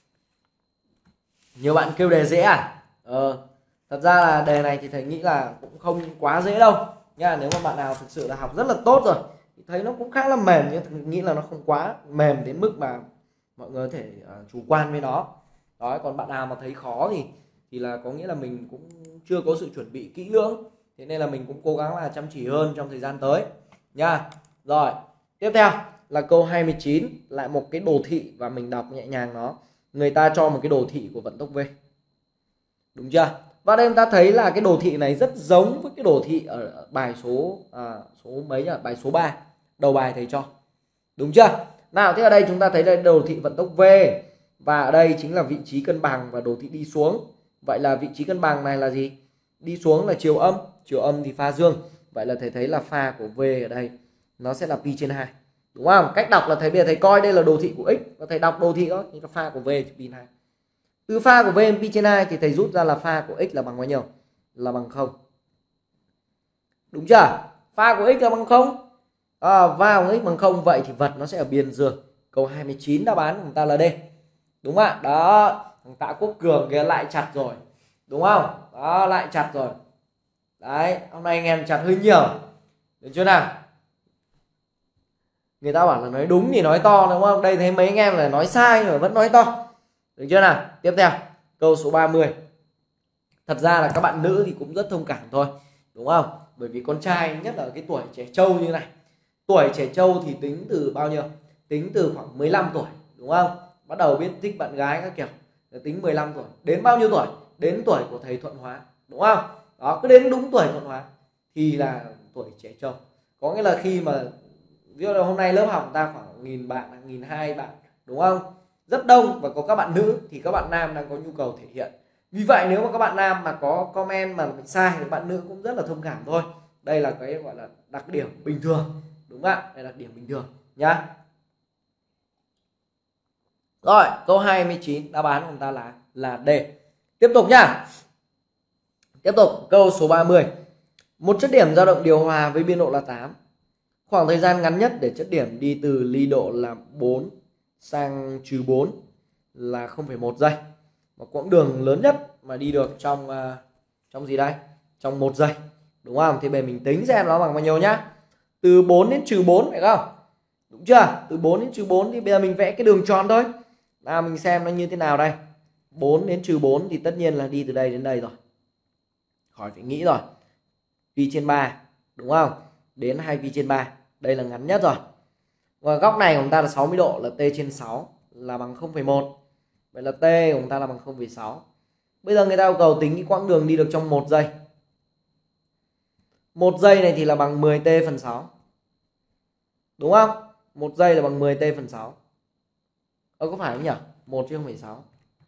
Nhiều bạn kêu đề dễ à? Thật ra là đề này thì thầy nghĩ là cũng không quá dễ đâu nha. Nếu mà bạn nào thực sự là học rất là tốt rồi thì thấy nó cũng khá là mềm, nhưng thầy nghĩ là nó không quá mềm đến mức mà mọi người có thể chủ quan với nó. Đó, còn bạn nào mà thấy khó thì là có nghĩa là mình cũng chưa có sự chuẩn bị kỹ lưỡng. Thế nên là mình cũng cố gắng là chăm chỉ hơn trong thời gian tới nha. Rồi, tiếp theo là câu 29, lại một cái đồ thị và mình đọc nhẹ nhàng nó. Người ta cho một cái đồ thị của vận tốc V. Đúng chưa? Và đây chúng ta thấy là cái đồ thị này rất giống với cái đồ thị ở bài số mấy nhỉ? Bài số 3. Đầu bài thầy cho. Đúng chưa? Nào, thế ở đây chúng ta thấy đây đồ thị vận tốc V. Và ở đây chính là vị trí cân bằng và đồ thị đi xuống. Vậy là vị trí cân bằng này là gì? Đi xuống là chiều âm thì pha dương. Vậy là thầy thấy là pha của V ở đây nó sẽ là pi trên 2. Đúng không? Cách đọc là thầy bây giờ thầy coi đây là đồ thị của x và thầy đọc đồ thị đó, thì pha của V pi trên 2. Từ pha của V pi trên 2 thì thầy rút ra là pha của x là bằng bao nhiêu? Là bằng 0. Đúng chưa? Pha của x là bằng 0. Va của x bằng 0, vậy thì vật nó sẽ ở biên dương. Câu 29 đáp án của chúng ta là D. Đúng không ạ? Đó, thằng Tạ Quốc Cường kia lại chặt rồi. Đúng không? Đó, lại chặt rồi. Đấy, hôm nay anh em chặt hơi nhiều. Được chưa nào? Người ta bảo là nói đúng thì nói to, đúng không? Đây thấy mấy anh em là nói sai rồi vẫn nói to. Được chưa nào? Tiếp theo, câu số 30. Thật ra là các bạn nữ thì cũng rất thông cảm thôi, đúng không? Bởi vì con trai nhất là cái tuổi trẻ trâu như này. Tuổi trẻ trâu thì tính từ bao nhiêu? Tính từ khoảng 15 tuổi, đúng không? Bắt đầu biết thích bạn gái các kiểu. Tính 15 tuổi. Đến bao nhiêu tuổi? Đến tuổi của thầy Thuận Hóa, đúng không? Đó, cứ đến đúng tuổi Thuận Hóa thì là tuổi trẻ trâu. Có nghĩa là khi mà ví dụ là hôm nay lớp học ta khoảng 1000 bạn, 1200 bạn, đúng không? rất đông và có các bạn nữ thì các bạn nam đang có nhu cầu thể hiện. Vì vậy nếu mà các bạn nam mà có comment mà bị sai thì bạn nữ cũng rất là thông cảm thôi. Đây là cái gọi là đặc điểm bình thường, đúng không ạ? Đây là đặc điểm bình thường nhá. Rồi, câu 29 đáp án của chúng ta là D. Tiếp tục nhá. Tiếp tục câu số 30. Một chất điểm dao động điều hòa với biên độ là 8. Khoảng thời gian ngắn nhất để chất điểm đi từ ly độ là 4 sang -4 là 0,1 giây. Và quãng đường lớn nhất mà đi được trong gì đây? Trong 1 giây. Đúng không? Thì bây giờ mình tính xem nó bằng bao nhiêu nhá. Từ 4 đến -4 phải không? Đúng chưa? Từ 4 đến -4 thì bây giờ mình vẽ cái đường tròn thôi. Nào mình xem nó như thế nào đây. 4 đến -4 thì tất nhiên là đi từ đây đến đây rồi. Khỏi phải nghĩ rồi. Pi trên 3, đúng không? Đến 2 pi trên 3. Đây là ngắn nhất rồi. Và góc này của chúng ta là 60 độ là t trên 6 là bằng 0,1. Vậy là t của chúng ta là bằng 0,6. Bây giờ người ta yêu cầu tính cái quãng đường đi được trong 1 giây. 1 giây này thì là bằng 10t phần 6. Đúng không? 1 giây là bằng 10t phần 6. Có phải không nhỉ? 1 chứ không phải 6.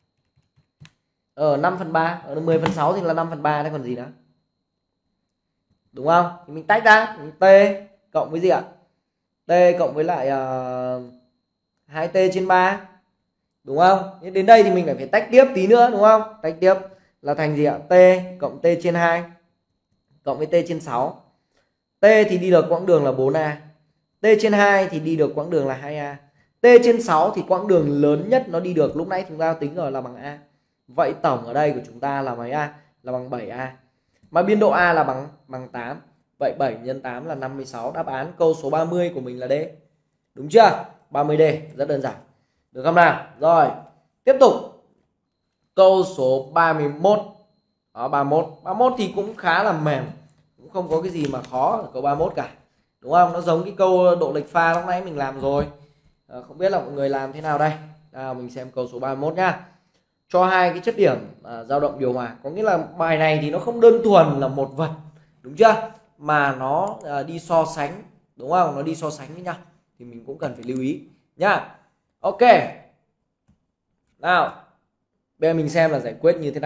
5 phần 3. 10 phần 6 thì là 5 phần 3 đấy còn gì nữa. Đúng không? Thì mình tách ra. T cộng với gì ạ? T cộng với lại 2t trên 3. Đúng không? Đến đây thì mình lại phải tách tiếp tí nữa, đúng không? Tách tiếp là thành gì ạ? T cộng t trên 2 cộng với t trên 6. T thì đi được quãng đường là 4a. T trên 2 thì đi được quãng đường là 2a. T trên 6 thì quãng đường lớn nhất nó đi được lúc nãy chúng ta tính rồi là bằng a. Vậy tổng ở đây của chúng ta là mấy a? Là bằng 7a. Mà biên độ a là bằng 8. Vậy 7 nhân 8 là 56. Đáp án câu số 30 của mình là D. Đúng chưa? 30D, rất đơn giản. Được không nào? Rồi, tiếp tục. Câu số 31. Đó, 31 thì cũng khá là mềm. Cũng không có cái gì mà khó ở câu 31 cả. Đúng không? Nó giống cái câu độ lệch pha lúc nãy mình làm rồi. Không biết là mọi người làm thế nào đây. Nào mình xem câu số 31 nhá. Cho hai cái chất điểm dao động điều hòa. Có nghĩa là bài này thì nó không đơn thuần là một vật. Đúng chưa? Mà nó đi so sánh. Đúng không? Nó đi so sánh với nhau. Thì mình cũng cần phải lưu ý nhá. Ok. Nào. Bây giờ mình xem là giải quyết như thế nào.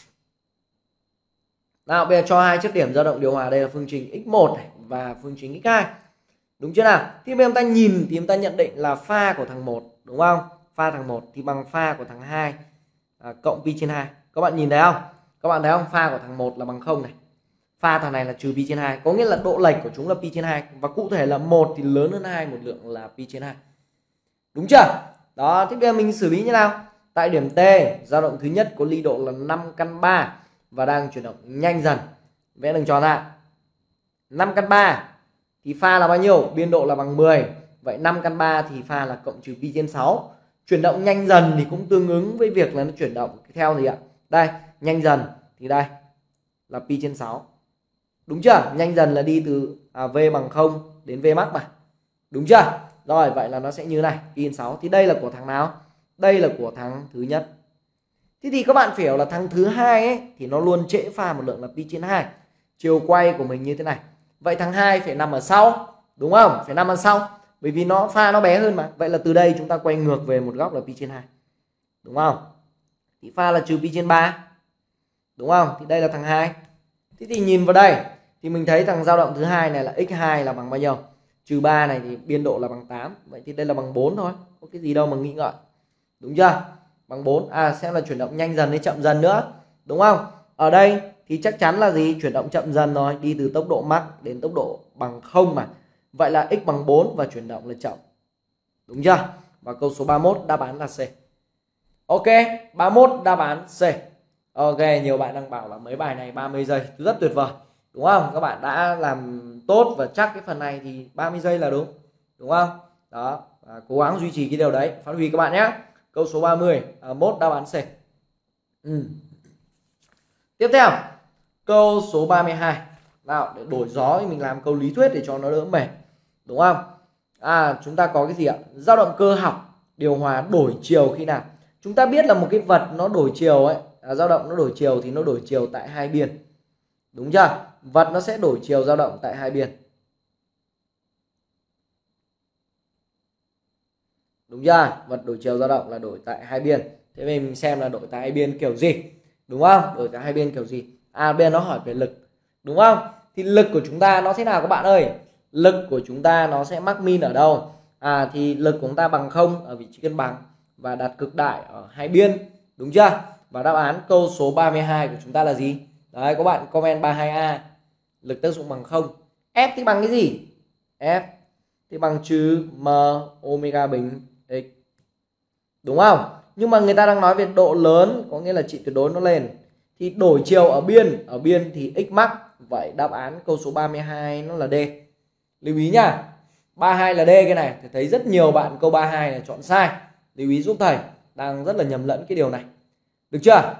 Nào bây giờ cho hai chất điểm dao động điều hòa, đây là phương trình x1 này và phương trình x2. Đúng chưa nào? Thì bây giờ chúng ta nhìn thì chúng ta nhận định là pha của thằng 1, đúng không? Pha thằng 1 thì bằng pha của thằng 2 cộng pi trên 2. Các bạn nhìn thấy không? Các bạn thấy không? Pha của thằng 1 là bằng 0 này. Pha thằng này là trừ pi trên 2, có nghĩa là độ lệch của chúng là pi trên 2 và cụ thể là 1 thì lớn hơn 2 một lượng là pi trên 2. Đúng chưa? Đó, tiếp theo mình xử lý như nào? Tại điểm T, dao động thứ nhất có ly độ là 5 căn 3 và đang chuyển động nhanh dần. Vẽ đường tròn ra. 5 căn 3 thì pha là bao nhiêu? Biên độ là bằng 10. Vậy 5 căn 3 thì pha là cộng trừ pi trên 6. Chuyển động nhanh dần thì cũng tương ứng với việc là nó chuyển động theo gì ạ? Đây, nhanh dần thì đây là pi trên 6. Đúng chưa? Nhanh dần là đi từ V bằng 0 đến V max mà. Đúng chưa? Rồi, vậy là nó sẽ như này, pi trên 6. Thì đây là của thằng nào? Đây là của thằng thứ nhất. Thế thì các bạn phải hiểu là thằng thứ hai ấy thì nó luôn trễ pha một lượng là pi trên 2. Chiều quay của mình như thế này. Vậy thằng 2 phải nằm ở sau, đúng không? Phải nằm ở sau. Bởi vì nó pha nó bé hơn mà. Vậy là từ đây chúng ta quay ngược về một góc là pi trên 2. Đúng không? Thì pha là trừ pi trên 3. Đúng không? Thì đây là thằng 2. Thế thì nhìn vào đây thì mình thấy thằng dao động thứ hai này là x2 là bằng bao nhiêu? Trừ 3 này thì biên độ là bằng 8. Vậy thì đây là bằng 4 thôi. Có cái gì đâu mà nghĩ ngợi. Đúng chưa? Bằng 4. Xem là chuyển động nhanh dần hay chậm dần nữa. Đúng không? Ở đây thì chắc chắn là gì? Chuyển động chậm dần rồi. Đi từ tốc độ max đến tốc độ bằng 0 mà. Vậy là x bằng 4 và chuyển động là chậm. Đúng chưa? Và câu số 31 đáp án là C. Ok, 31 đáp án C. Ok, nhiều bạn đang bảo là mấy bài này 30 giây rất tuyệt vời. Đúng không? Các bạn đã làm tốt và chắc cái phần này thì 30 giây là đúng. Đúng không? Đó, cố gắng duy trì cái điều đấy. Phát huy các bạn nhé. Câu số 30, 1 đáp án C. Tiếp theo, câu số 32. Nào, để đổi gió thì mình làm câu lý thuyết để cho nó đỡ mệt. Đúng không? Chúng ta có cái gì ạ? Dao động cơ học điều hòa đổi chiều khi nào? Chúng ta biết là một cái vật nó đổi chiều ấy, dao động nó đổi chiều thì nó đổi chiều tại hai biên. Đúng chưa? Vật nó sẽ đổi chiều dao động tại hai biên. Đúng chưa? Vật đổi chiều dao động là đổi tại hai biên. Thế mình xem là đổi tại hai biên kiểu gì, đúng không? Đổi tại hai biên kiểu gì? Bên nó hỏi về lực, đúng không? Thì lực của chúng ta nó thế nào các bạn ơi? Lực của chúng ta nó sẽ mắc min ở đâu? Thì lực của chúng ta bằng 0 ở vị trí cân bằng và đặt cực đại ở hai biên, đúng chưa? Và đáp án câu số 32 của chúng ta là gì? Đấy, các bạn comment 32A. Lực tác dụng bằng 0. F thì bằng cái gì? F thì bằng trừ m omega bình x, đúng không? Nhưng mà người ta đang nói về độ lớn, có nghĩa là trị tuyệt đối nó lên. Thì đổi chiều ở biên thì x mắc. Vậy đáp án câu số 32 nó là D. Lưu ý nhá, 32 là D cái này. Thì thấy rất nhiều bạn câu 32 là chọn sai. Lưu ý giúp thầy, đang rất là nhầm lẫn cái điều này. Được chưa?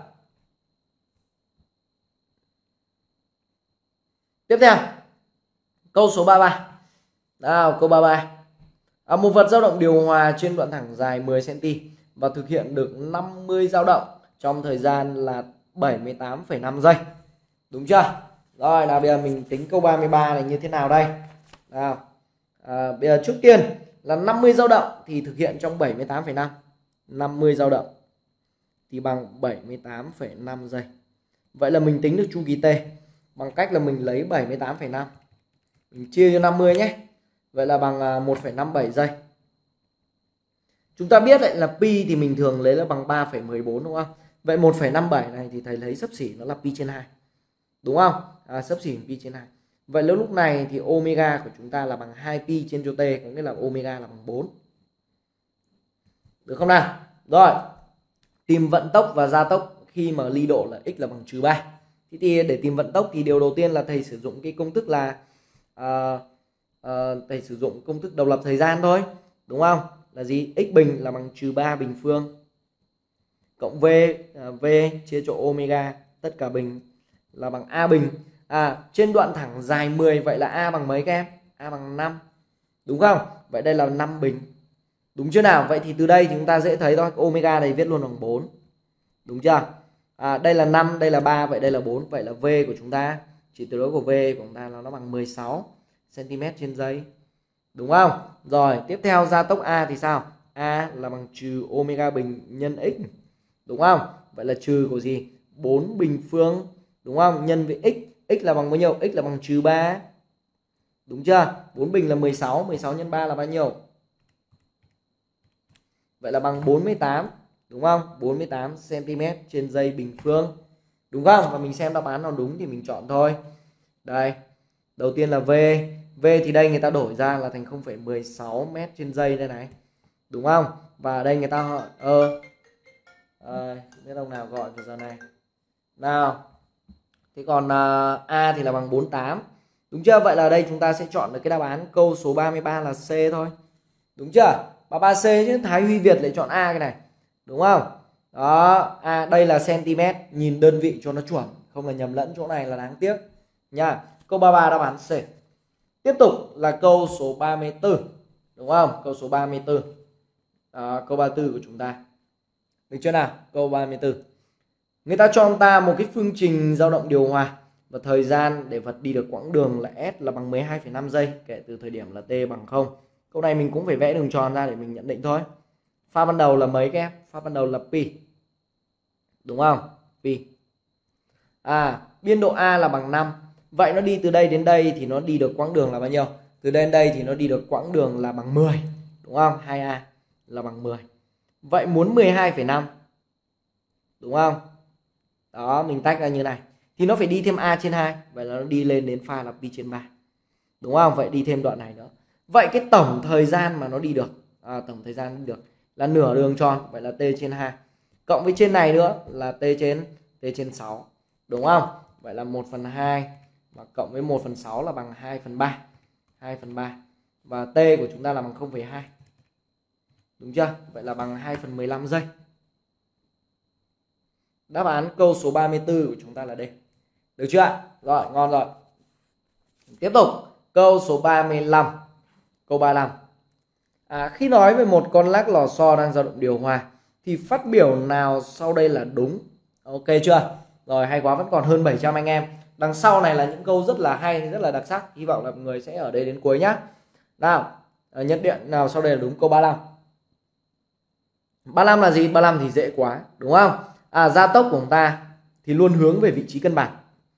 Tiếp theo, câu số 33. Nào, câu 33. Một vật dao động điều hòa trên đoạn thẳng dài 10 cm và thực hiện được 50 dao động trong thời gian là 78,5 giây. Đúng chưa? Rồi, nào bây giờ mình tính câu 33 này như thế nào đây? Nào, bây giờ trước tiên là 50 dao động thì thực hiện trong 78,5. 50 dao động thì bằng 78,5 giây. Vậy là mình tính được chu kỳ T bằng cách là mình lấy 78,5 mình chia cho 50 nhé. Vậy là bằng 1,57 giây. Chúng ta biết lại là pi thì mình thường lấy là bằng 3,14 đúng không? Vậy 1,57 này thì thầy lấy xấp xỉ nó là pi trên 2. Đúng không? Xấp xỉ pi trên 2. Vậy lúc này thì omega của chúng ta là bằng 2 pi trên cho t, có nghĩa là omega là bằng 4. Được không nào? Rồi, tìm vận tốc và gia tốc khi mà ly độ là x là bằng trừ 3. Thế thì để tìm vận tốc thì điều đầu tiên là thầy sử dụng cái công thức là thầy sử dụng công thức độc lập thời gian thôi, đúng không? Là gì? X bình là bằng trừ 3 bình phương cộng v chia cho omega tất cả bình là bằng a bình. Trên đoạn thẳng dài 10 vậy là a bằng mấy các em? A bằng 5. Đúng không? Vậy đây là 5 bình. Đúng chưa nào? Vậy thì từ đây thì chúng ta dễ thấy thôi, omega này viết luôn bằng 4. Đúng chưa? Đây là 5, đây là 3, vậy đây là 4. Vậy là v của chúng ta, trị tuyệt đối của v của chúng ta là nó bằng 16 cm trên giây. Đúng không? Rồi, tiếp theo gia tốc a thì sao? A là bằng trừ omega bình nhân x. Đúng không? Vậy là trừ của gì? 4 bình phương. Đúng không? Nhân với x. X là bằng bao nhiêu? X là bằng trừ 3. Đúng chưa? 4 bình là 16. 16 nhân 3 là bao nhiêu? Vậy là bằng 48. Đúng không? 48 cm trên giây bình phương. Đúng không? Và mình xem đáp án nào đúng thì mình chọn thôi. Đây. Đầu tiên là V. V thì đây người ta đổi ra là thành 0,16 m trên giây đây này. Đúng không? Và đây người ta biết ông nào gọi vào giờ này. Nào. Thế còn A thì là bằng 48. Đúng chưa? Vậy là đây chúng ta sẽ chọn được cái đáp án câu số 33 là C thôi. Đúng chưa? 33C chứ Thái Huy Việt lại chọn A cái này. Đúng không? Đó, đây là cm, nhìn đơn vị cho nó chuẩn, không là nhầm lẫn chỗ này là đáng tiếc nha. Câu 33 đáp án C. Tiếp tục là câu số 34. Đúng không? Câu số 34. Câu 34 của chúng ta. Được chưa nào? Câu 34. Người ta cho chúng ta một cái phương trình dao động điều hòa và thời gian để vật đi được quãng đường là S là bằng 12,5 giây kể từ thời điểm là T bằng 0. Câu này mình cũng phải vẽ đường tròn ra để mình nhận định thôi. Pha ban đầu là mấy các em? Pha ban đầu là pi. Đúng không? Pi. Biên độ A là bằng 5. Vậy nó đi từ đây đến đây thì nó đi được quãng đường là bao nhiêu? Từ đây đến đây thì nó đi được quãng đường là bằng 10. Đúng không? 2A là bằng 10. Vậy muốn 12,5. Đúng không? Đó, mình tách ra như này. Thì nó phải đi thêm A trên 2. Vậy là nó đi lên đến pha là pi trên 3. Đúng không? Vậy đi thêm đoạn này nữa. Vậy cái tổng thời gian mà nó đi được, tổng thời gian đi được là nửa đường tròn, vậy là T trên 2. Cộng với trên này nữa là T trên 6. Đúng không? Vậy là 1/2 và cộng với 1/6 là bằng 2/3. 2/3. Và T của chúng ta là bằng 0,2. Đúng chưa? Vậy là bằng 2/15 giây. Đáp án câu số 34 của chúng ta là D. Được chưa? Rồi, ngon rồi. Tiếp tục, câu số 35. Câu 35. Khi nói về một con lắc lò xo đang dao động điều hòa thì phát biểu nào sau đây là đúng? Ok chưa? Rồi, hay quá, vẫn còn hơn 700 anh em. Đằng sau này là những câu rất là hay, rất là đặc sắc. Hy vọng là mọi người sẽ ở đây đến cuối nhá. Nào, nhận điện nào sau đây là đúng. Câu 35. 35 là gì? 35 thì dễ quá đúng không? Gia tốc của chúng ta thì luôn hướng về vị trí cân bằng.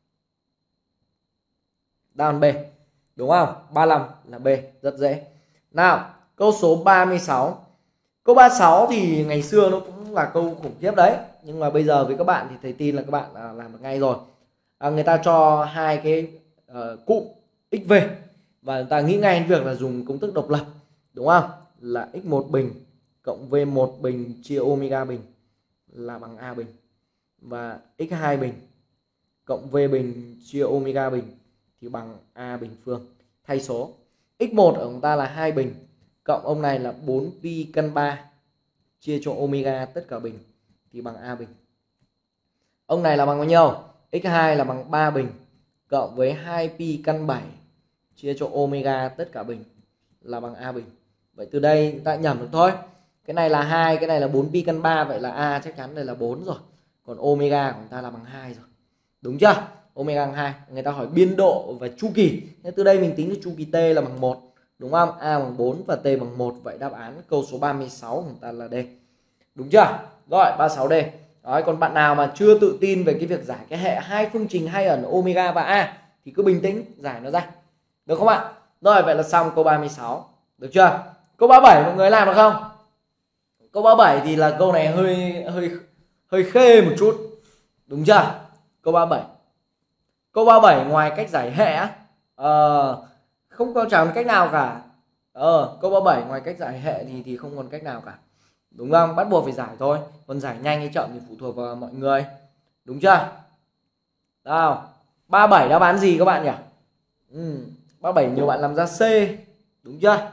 Đáp án B đúng không? 35 là B, rất dễ. Nào, câu số 36. Câu 36 thì ngày xưa nó cũng là câu khủng khiếp đấy, nhưng mà bây giờ với các bạn thì thầy tin là các bạn làm được ngay rồi. Người ta cho hai cái cụm XV và người ta nghĩ ngay đến việc là dùng công thức độc lập đúng không? Là x1 bình cộng v1 bình chia omega bình là bằng a bình, và x2 bình cộng v bình chia omega bình thì bằng a bình phương. Thay số x1 ở chúng ta là 2 bình cộng ông này là 4 pi căn 3 chia cho omega tất cả bình thì bằng a bình. Ông này là bằng bao nhiêu? x2 là bằng 3 bình cộng với 2 pi căn 7 chia cho omega tất cả bình là bằng a bình. Vậy từ đây ta nhẩm được thôi. Cái này là 2, cái này là 4 pi căn 3, vậy là a chắc chắn đây là 4 rồi. Còn omega của chúng ta là bằng 2 rồi. Đúng chưa? Omega bằng 2. Người ta hỏi biên độ và chu kỳ. Thế từ đây mình tính được chu kỳ t là bằng 1, đúng không? A bằng 4 và t bằng 1. Vậy đáp án câu số 36 của chúng ta là D. Đúng chưa? Rồi, 36D. Đấy, còn bạn nào mà chưa tự tin về cái việc giải cái hệ hai phương trình hai ẩn omega và a thì cứ bình tĩnh giải nó ra. Được không ạ? Rồi, vậy là xong câu 36. Được chưa? Câu 37 mọi người làm được không? Câu 37 thì là câu này hơi khê một chút. Đúng chưa? Câu 37. Câu 37 ngoài cách giải hệ không có chẳng cách nào cả. Câu 37 ngoài cách giải hệ thì không còn cách nào cả. Đúng không? Bắt buộc phải giải thôi. Còn giải nhanh hay chậm thì phụ thuộc vào mọi người. Đúng chưa? Nào, 37 đáp án gì các bạn nhỉ? 37 nhiều bạn làm ra C. Đúng chưa?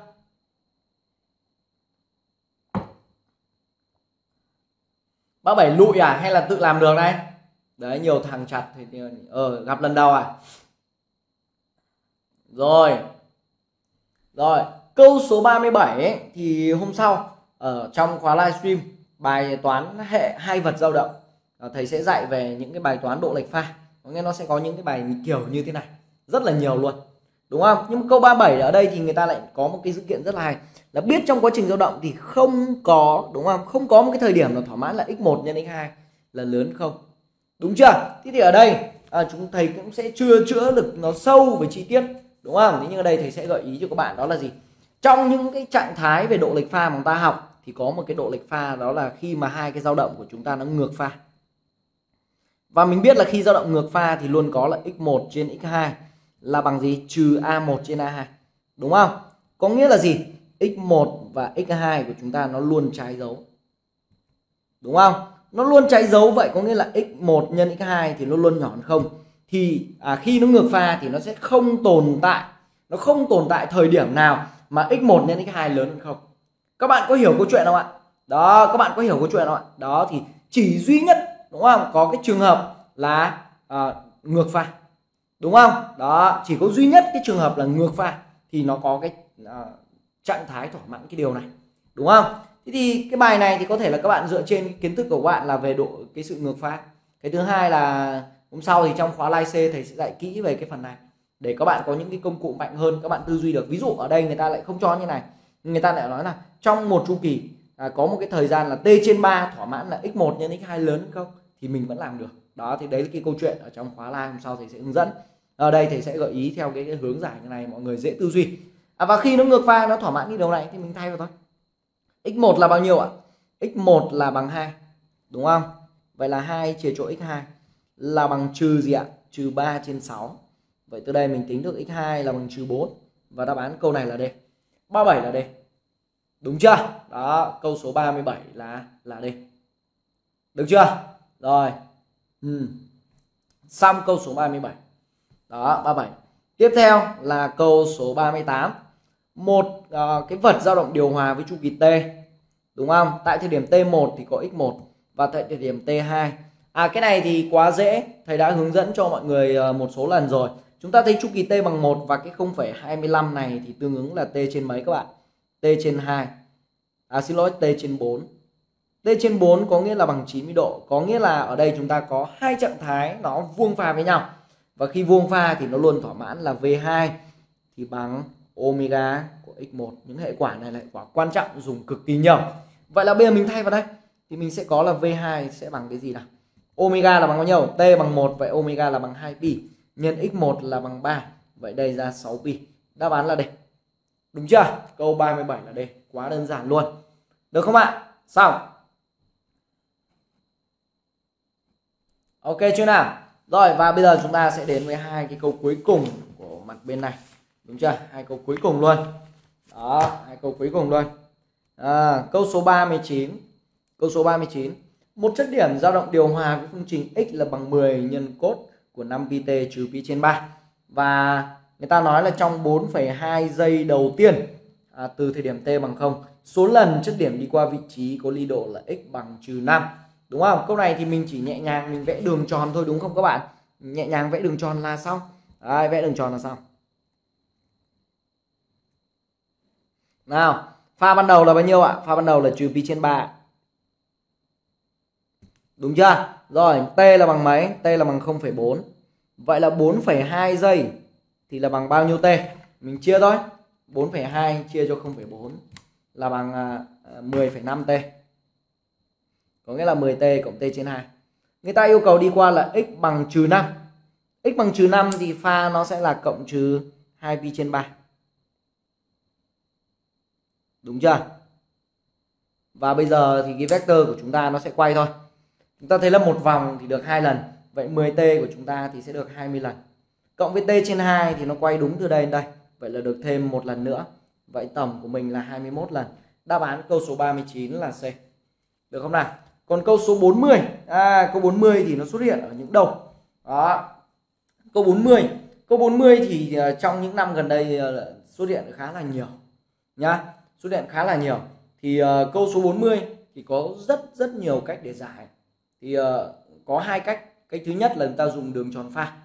Bác Bảy lụi à hay là tự làm được đây? Đấy, nhiều thằng chặt thì gặp lần đầu à? Rồi. Rồi, câu số 37 ấy, thì hôm sau ở trong khóa livestream bài toán hệ hai vật dao động, thầy sẽ dạy về những cái bài toán độ lệch pha. Có nghĩa nó sẽ có những cái bài kiểu như thế này, rất là nhiều luôn. Đúng không? Nhưng mà câu 37 ở đây thì người ta lại có một cái dữ kiện rất là hay, là biết trong quá trình dao động thì không có, đúng không? Không có một cái thời điểm là thỏa mãn là x1 nhân x2 là lớn không. Đúng chưa? Thế thì ở đây chúng thầy cũng sẽ chưa chữa được nó sâu về chi tiết, đúng không? Thế nhưng ở đây thầy sẽ gợi ý cho các bạn đó là gì? Trong những cái trạng thái về độ lệch pha mà chúng ta học thì có một cái độ lệch pha, đó là khi mà hai cái dao động của chúng ta nó ngược pha. Và mình biết là khi dao động ngược pha thì luôn có là x1 trên x2 là bằng gì? Trừ A1 trên A2. Đúng không? Có nghĩa là gì? x1 và x2 của chúng ta nó luôn trái dấu. Đúng không? Nó luôn trái dấu, vậy có nghĩa là x1 nhân x2 thì nó luôn nhỏ hơn không. Thì khi nó ngược pha thì nó sẽ không tồn tại. Nó không tồn tại thời điểm nào mà x1 nhân x2 lớn hơn không. Các bạn có hiểu câu chuyện không ạ? Đó, các bạn có hiểu câu chuyện không ạ? Đó, thì chỉ duy nhất, đúng không, có cái trường hợp là ngược pha. Đúng không? Đó, chỉ có duy nhất cái trường hợp là ngược pha thì nó có cái trạng thái thỏa mãn cái điều này. Đúng không? Thế thì cái bài này thì có thể là các bạn dựa trên cái kiến thức của bạn là về cái sự ngược pha. Cái thứ hai là hôm sau thì trong khóa live C thầy sẽ dạy kỹ về cái phần này để các bạn có những cái công cụ mạnh hơn, các bạn tư duy được. Ví dụ ở đây người ta lại không cho như này, người ta lại nói là trong một chu kỳ có một cái thời gian là t trên 3 thỏa mãn là x1 nhân x2 lớn không, thì mình vẫn làm được. Đó, thì đấy là cái câu chuyện ở trong khóa live hôm sau thầy sẽ hướng dẫn. Ở đây thầy sẽ gợi ý theo cái hướng giải như này, mọi người dễ tư duy. Và khi nó ngược pha, nó thỏa mãn cái điều này thì mình thay vào thôi. x1 là bao nhiêu ạ? x1 là bằng 2. Đúng không? Vậy là 2 chia cho x2 là bằng trừ gì ạ? Trừ 3 trên 6. Vậy từ đây mình tính được x2 là bằng trừ 4. Và đáp án câu này là D. 37 là D. Đúng chưa? Đó, câu số 37 là D. Được chưa? Rồi. Xong câu số 37. Đó, 37. Tiếp theo là câu số 38. Một cái vật dao động điều hòa với chu kỳ T. Đúng không? Tại thời điểm T1 thì có x1 và tại thời điểm T2. Cái này thì quá dễ, thầy đã hướng dẫn cho mọi người một số lần rồi. Chúng ta thấy chu kỳ T bằng 1 và cái 0,25 này thì tương ứng là T trên mấy các bạn? T trên 2. Xin lỗi, T trên 4. T trên 4 có nghĩa là bằng 90 độ. Có nghĩa là ở đây chúng ta có hai trạng thái nó vuông pha với nhau. Và khi vuông pha thì nó luôn thỏa mãn là V2 thì bằng omega của x1. Những hệ quả này là hệ quả quan trọng, dùng cực kỳ nhiều. Vậy là bây giờ mình thay vào đây thì mình sẽ có là V2 sẽ bằng cái gì nào? Omega là bằng bao nhiêu? T bằng 1, vậy omega là bằng 2 pi nhân x1 là bằng 3. Vậy đây ra 6 pi. Đáp án là D. Đúng chưa? Câu 37 là D. Quá đơn giản luôn. Được không ạ? Xong. Ok chưa nào? Rồi, và bây giờ chúng ta sẽ đến với hai cái câu cuối cùng của mặt bên này. Đúng chưa? Hai câu cuối cùng luôn. Đó, hai câu cuối cùng luôn. Câu số 39. Câu số 39. Một chất điểm dao động điều hòa với phương trình x là bằng 10 nhân cos của 5 pi t trừ pi trên 3. Và người ta nói là trong 4,2 giây đầu tiên từ thời điểm t bằng 0, số lần chất điểm đi qua vị trí có ly độ là x bằng trừ 5. Đúng không? Câu này thì mình chỉ nhẹ nhàng mình vẽ đường tròn thôi, đúng không các bạn? Nhẹ nhàng vẽ đường tròn là xong. Đấy, vẽ đường tròn là xong. Nào, pha ban đầu là bao nhiêu ạ? Pha ban đầu là trừ pi trên 3. Đúng chưa? Rồi, t là bằng mấy? T là bằng 0,4. Vậy là 4,2 giây thì là bằng bao nhiêu t? Mình chia thôi. 4,2 chia cho 0,4 là bằng 10,5 t. Có nghĩa là 10t cộng t trên 2. Người ta yêu cầu đi qua là x bằng trừ 5. X bằng trừ 5 thì pha nó sẽ là cộng trừ 2 pi trên 3. Đúng chưa? Và bây giờ thì cái vector của chúng ta nó sẽ quay thôi. Chúng ta thấy là một vòng thì được 2 lần. Vậy 10t của chúng ta thì sẽ được 20 lần. Cộng với t trên 2 thì nó quay đúng từ đây đến đây. Vậy là được thêm một lần nữa. Vậy tổng của mình là 21 lần. Đáp án câu số 39 là C. Được không nào? Còn câu số 40. Câu 40 thì nó xuất hiện ở những đâu? Đó. Câu 40. Câu 40 thì trong những năm gần đây xuất hiện khá là nhiều. Nhá. Xuất hiện khá là nhiều. Thì câu số 40 thì có rất nhiều cách để giải. Thì có hai cách. Cách thứ nhất là chúng ta dùng đường tròn pha.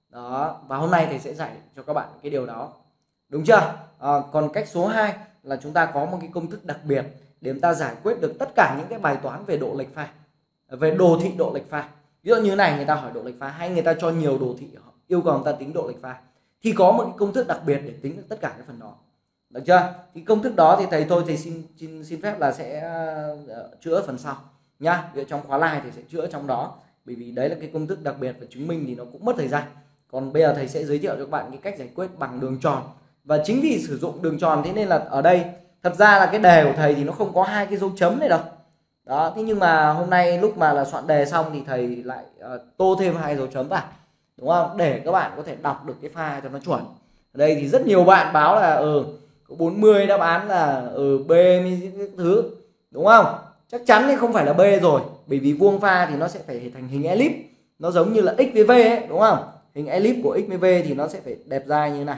Đó, và hôm nay thầy sẽ giải cho các bạn cái điều đó. Đúng chưa? Còn cách số 2 là chúng ta có một cái công thức đặc biệt để chúng ta giải quyết được tất cả những cái bài toán về độ lệch pha, về đồ thị độ lệch pha. Ví dụ như này, người ta hỏi độ lệch pha hay người ta cho nhiều đồ thị yêu cầu người ta tính độ lệch pha thì có một cái công thức đặc biệt để tính được tất cả cái phần đó. Được chưa? Thì công thức đó thì thầy xin phép là sẽ chữa phần sau nhá. Ví dụ trong khóa live thì sẽ chữa trong đó, bởi vì đấy là cái công thức đặc biệt và chứng minh thì nó cũng mất thời gian. Còn bây giờ thầy sẽ giới thiệu cho các bạn cái cách giải quyết bằng đường tròn. Và chính vì sử dụng đường tròn thế nên là ở đây thật ra là cái đề của thầy thì nó không có hai cái dấu chấm này đâu. Đó, thế nhưng mà hôm nay lúc mà là soạn đề xong thì thầy lại tô thêm hai dấu chấm vào. Đúng không? Để các bạn có thể đọc được cái pha cho nó chuẩn. Ở đây thì rất nhiều bạn báo là có 40 đáp án là B những cái thứ. Đúng không? Chắc chắn thì không phải là B rồi, bởi vì vuông pha thì nó sẽ phải thành hình elip. Nó giống như là x với v ấy, đúng không? Hình elip của x với v thì nó sẽ phải đẹp dai như thế này.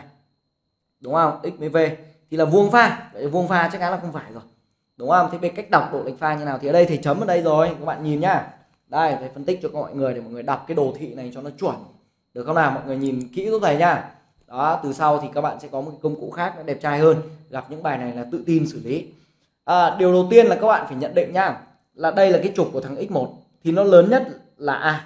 Đúng không? X với v thì là vuông pha. Vậy vuông pha chắc chắn là không phải rồi. Đúng không? Thế về cách đọc độ lệch pha như nào thì ở đây thầy chấm ở đây rồi, các bạn nhìn nhá. Đây, thầy phân tích cho mọi người để mọi người đọc cái đồ thị này cho nó chuẩn. Được không nào? Mọi người nhìn kỹ giúp thầy nhá. Đó, từ sau thì các bạn sẽ có một cái công cụ khác nó đẹp trai hơn. Gặp những bài này là tự tin xử lý. Điều đầu tiên là các bạn phải nhận định nhá, là đây là cái trục của thằng x1 thì nó lớn nhất là A.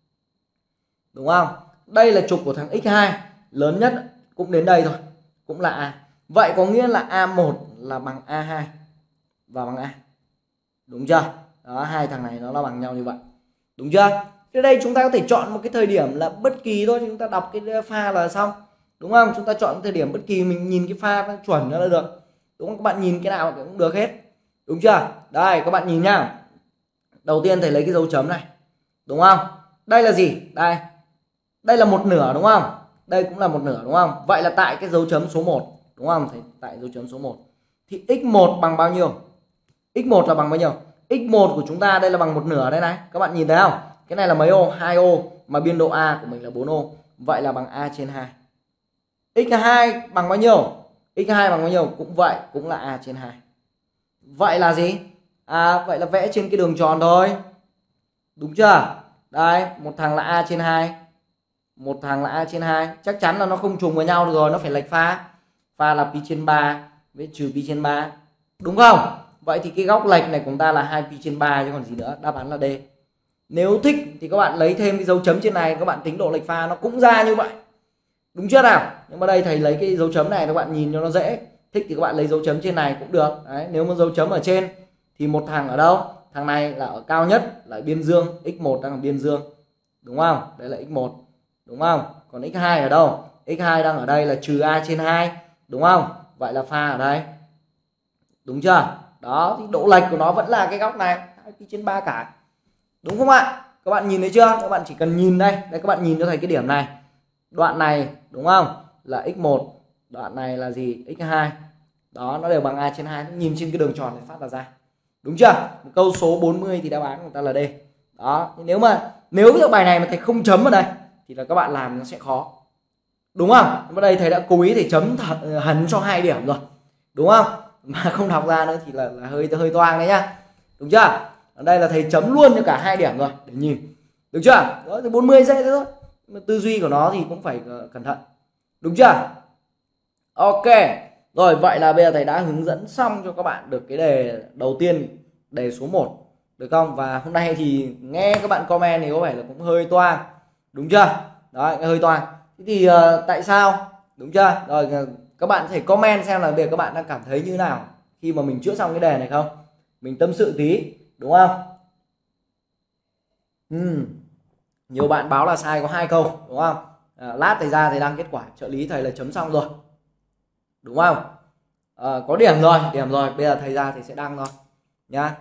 Đúng không? Đây là trục của thằng x2, lớn nhất cũng đến đây thôi, cũng là A. Vậy có nghĩa là A1 là bằng A2 và bằng A. Đúng chưa? Đó, hai thằng này nó là bằng nhau như vậy. Đúng chưa? Thế đây chúng ta có thể chọn một cái thời điểm là bất kỳ thôi, chúng ta đọc cái pha là xong. Đúng không? Chúng ta chọn thời điểm bất kỳ, mình nhìn cái pha chuẩn nó là được. Đúng không? Các bạn nhìn cái nào cũng được hết. Đúng chưa? Đây, các bạn nhìn nhá. Đầu tiên thầy lấy cái dấu chấm này. Đúng không? Đây là gì? Đây. Đây là một nửa đúng không? Đây cũng là một nửa đúng không? Vậy là tại cái dấu chấm số 1. Đúng không? Thầy tại dấu chấm số 1. Thì x1 bằng bao nhiêu? X1 là bằng bao nhiêu? X1 của chúng ta đây là bằng một nửa đây này. Các bạn nhìn thấy không? Cái này là mấy ô? 2 ô. Mà biên độ A của mình là 4 ô. Vậy là bằng A trên 2. X2 bằng bao nhiêu? X2 bằng bao nhiêu? Cũng vậy, cũng là A trên 2. Vậy là gì? Vậy là vẽ trên cái đường tròn thôi. Đúng chưa? Đây, một thằng là A trên 2. Một thằng là A trên 2. Chắc chắn là nó không trùng với nhau được rồi, nó phải lệch pha. Pha là pi trên 3 với trừ pi trên 3. Đúng không? Vậy thì cái góc lệch này của chúng ta là 2 pi trên 3 chứ còn gì nữa. Đáp án là D. Nếu thích thì các bạn lấy thêm cái dấu chấm trên này, các bạn tính độ lệch pha nó cũng ra như vậy. Đúng chưa nào? Nhưng mà đây thầy lấy cái dấu chấm này các bạn nhìn cho nó dễ. Thích thì các bạn lấy dấu chấm trên này cũng được. Đấy, nếu mà dấu chấm ở trên thì một thằng ở đâu, thằng này là ở cao nhất là biên dương, x1 đang ở biên dương đúng không, đây là x1 đúng không, còn x2 ở đâu, x2 đang ở đây là trừ a trên 2 đúng không, vậy là pha ở đây đúng chưa. Đó thì độ lệch của nó vẫn là cái góc này 2π/3 cả, đúng không ạ? Các bạn nhìn thấy chưa, các bạn chỉ cần nhìn đây, các bạn nhìn cho thầy cái điểm này, đoạn này đúng không là x1, đoạn này là gì, x2, đó nó đều bằng a trên 2, nhìn trên cái đường tròn này phát là ra, đúng chưa. Một câu số 40 thì đáp án của người ta là D. Đó, nếu như bài này mà thầy không chấm ở đây thì là các bạn làm nó sẽ khó, đúng không. Ở đây thầy đã cố ý để chấm hẳn cho 2 điểm rồi, đúng không, mà không đọc ra nữa thì là hơi toang đấy nhá, đúng chưa. Ở đây là thầy chấm luôn cho cả 2 điểm rồi để nhìn, được chưa. Đó thì 40 dễ thế thôi, mà tư duy của nó thì cũng phải cẩn thận, đúng chưa. Ok rồi, vậy là bây giờ thầy đã hướng dẫn xong cho các bạn được cái đề đầu tiên, đề số 1, được không. Và hôm nay thì nghe các bạn comment thì có vẻ là cũng hơi toang, đúng chưa. Đó, hơi toang. Thế thì tại sao, đúng chưa. Rồi các bạn có thể comment xem là bây giờ các bạn đang cảm thấy như nào khi mà mình chữa xong cái đề này không, mình tâm sự tí, đúng không. Nhiều bạn báo là sai có 2 câu, đúng không. Lát thầy ra thầy đăng kết quả trợ lý thầy là chấm xong rồi, đúng không. Có điểm rồi, bây giờ thầy ra thầy sẽ đăng thôi nhá.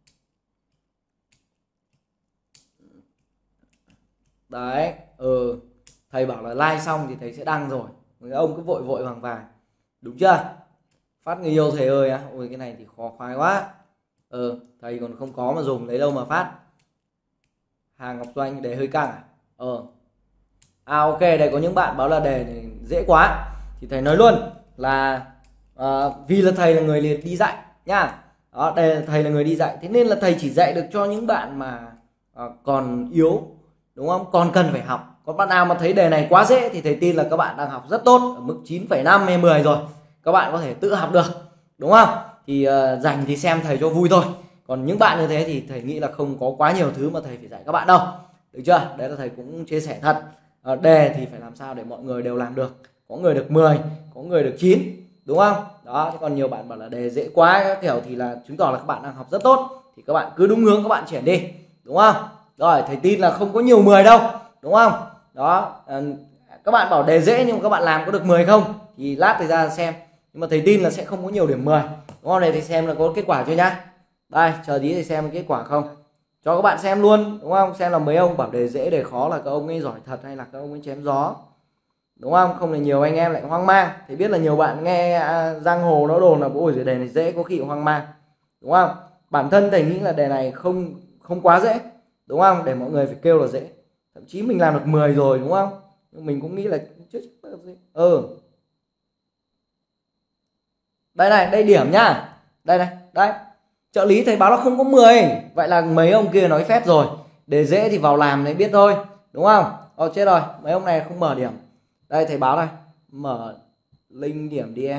Đấy, thầy bảo là like xong thì thầy sẽ đăng rồi, mấy ông cứ vội vội vàng vàng, đúng chưa. Phát người yêu thầy ơi á, ôi cái này thì khó khoái quá. Thầy còn không có mà dùng lấy đâu mà phát. Hà Ngọc Doanh đề hơi căng à. Ok, đây có những bạn báo là đề này dễ quá thì thầy nói luôn là vì là thầy là người đi dạy nha. Đó, đây thầy là người đi dạy, thế nên là thầy chỉ dạy được cho những bạn mà còn yếu, đúng không, còn cần phải học. Còn bạn nào mà thấy đề này quá dễ thì thầy tin là các bạn đang học rất tốt, ở mức 9,5 hay 10 rồi, các bạn có thể tự học được, đúng không. Thì dành thì xem thầy cho vui thôi. Còn những bạn như thế thì thầy nghĩ là không có quá nhiều thứ mà thầy phải dạy các bạn đâu, được chưa. Đấy là thầy cũng chia sẻ thật. Đề thì phải làm sao để mọi người đều làm được, có người được 10, có người được 9, đúng không. Đó, chứ còn nhiều bạn bảo là đề dễ quá các kiểu thì là chứng tỏ là các bạn đang học rất tốt, thì các bạn cứ đúng hướng các bạn chuyển đi, đúng không. Rồi thầy tin là không có nhiều 10 đâu, đúng không. Đó, các bạn bảo đề dễ nhưng mà các bạn làm có được 10 không thì lát thầy ra xem, nhưng mà thầy tin là sẽ không có nhiều điểm 10, đúng không. Này thầy xem là có kết quả chưa nhá. Đây, chờ tí thầy xem kết quả không, cho các bạn xem luôn, đúng không. Xem là mấy ông bảo đề dễ đề khó là các ông ấy giỏi thật hay là các ông ấy chém gió, đúng không. Không là nhiều anh em lại hoang mang. Thì biết là nhiều bạn nghe giang hồ nó đồn là ôi đề này dễ có khi hoang mang, đúng không. Bản thân thầy nghĩ là đề này không quá dễ, đúng không, để mọi người phải kêu là dễ. Thậm chí mình làm được 10 rồi, đúng không, nhưng mình cũng nghĩ là đây này, đây điểm nhá, đây này, đấy trợ lý thầy báo là không có 10, vậy là mấy ông kia nói phét rồi. Đề dễ thì vào làm đấy biết thôi, đúng không. Chết rồi, mấy ông này không mở điểm. Đây thầy báo này, mở link điểm đi em.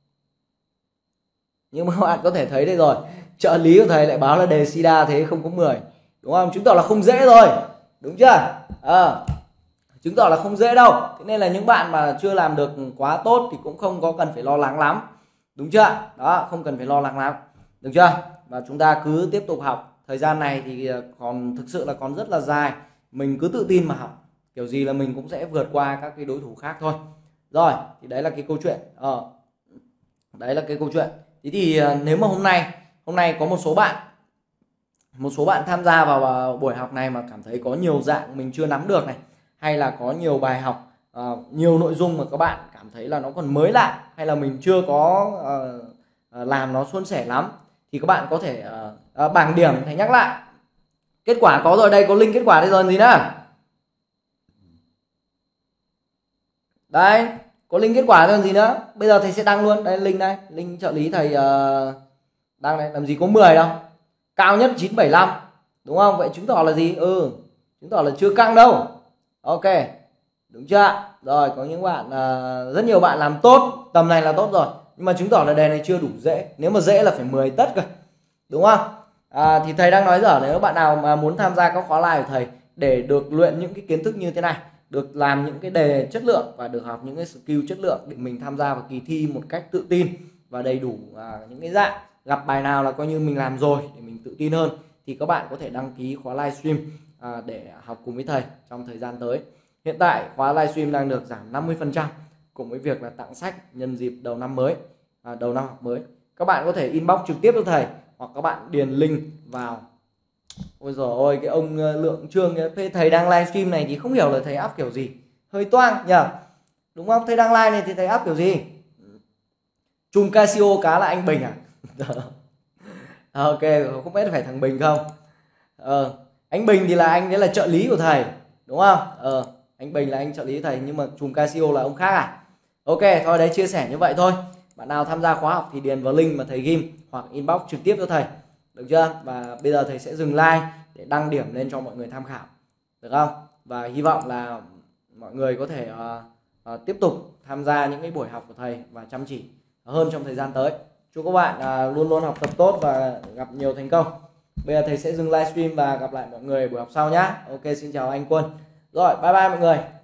Nhưng mà các bạn có thể thấy đây rồi, trợ lý của thầy lại báo là đề sida thế không có 10, đúng không, chứng tỏ là không dễ rồi, đúng chưa. Chứng tỏ là không dễ đâu. Thế nên là những bạn mà chưa làm được quá tốt thì cũng không có cần phải lo lắng lắm, đúng chưa. Đó, không cần phải lo lắng lắm, được chưa. Và chúng ta cứ tiếp tục học. Thời gian này thì còn thực sự là còn rất là dài, mình cứ tự tin mà học, kiểu gì là mình cũng sẽ vượt qua các cái đối thủ khác thôi. Rồi thì đấy là cái câu chuyện. Đấy là cái câu chuyện. Thế thì nếu mà hôm nay có một số bạn tham gia vào buổi học này mà cảm thấy có nhiều dạng mình chưa nắm được này, hay là có nhiều bài học, nhiều nội dung mà các bạn cảm thấy là nó còn mới lạ, hay là mình chưa có làm nó suôn sẻ lắm, thì các bạn có thể bảng điểm thầy nhắc lại. Kết quả có rồi, đây có link kết quả đây rồi gì nữa. Đây có link kết quả rồi gì nữa. Bây giờ thầy sẽ đăng luôn đây, link đây, link trợ lý thầy đăng đây. Làm gì có 10 đâu, cao nhất 9,75, đúng không. Vậy chứng tỏ là gì, chứng tỏ là chưa căng đâu. Ok, đúng chưa. Rồi có những bạn rất nhiều bạn làm tốt, tầm này là tốt rồi, nhưng mà chứng tỏ là đề này chưa đủ dễ. Nếu mà dễ là phải 10 tất cơ, đúng không. Thì thầy đang nói dở, nếu bạn nào mà muốn tham gia các khóa live của thầy để được luyện những cái kiến thức như thế này, được làm những cái đề chất lượng và được học những cái skill chất lượng để mình tham gia vào kỳ thi một cách tự tin và đầy đủ những cái dạng gặp bài nào là coi như mình làm rồi để mình tự tin hơn, thì các bạn có thể đăng ký khóa livestream để học cùng với thầy trong thời gian tới. Hiện tại khóa livestream đang được giảm 50% cùng với việc là tặng sách nhân dịp đầu năm mới, đầu năm học mới. Các bạn có thể inbox trực tiếp cho thầy, hoặc các bạn điền link vào. Ôi giời ơi, cái ông Lượng Trương thầy đang livestream này thì không hiểu là thầy áp kiểu gì, hơi toang nhỉ, đúng không? Thầy đang live này thì thầy áp kiểu gì? Chùm Casio cá là anh Bình à? Ok, không biết phải thằng Bình không? Anh Bình thì là anh đấy là trợ lý của thầy, đúng không? Anh Bình là anh trợ lý thầy, nhưng mà chùm Casio là ông khác à? Ok, thôi đấy, chia sẻ như vậy thôi. Bạn nào tham gia khóa học thì điền vào link mà thầy ghim hoặc inbox trực tiếp cho thầy, được chưa? Và bây giờ thầy sẽ dừng like để đăng điểm lên cho mọi người tham khảo, được không? Và hy vọng là mọi người có thể tiếp tục tham gia những cái buổi học của thầy và chăm chỉ hơn trong thời gian tới. Chúc các bạn luôn luôn học tập tốt và gặp nhiều thành công. Bây giờ thầy sẽ dừng livestream và gặp lại mọi người buổi học sau nhé. Ok, xin chào anh Quân. Rồi, bye bye mọi người.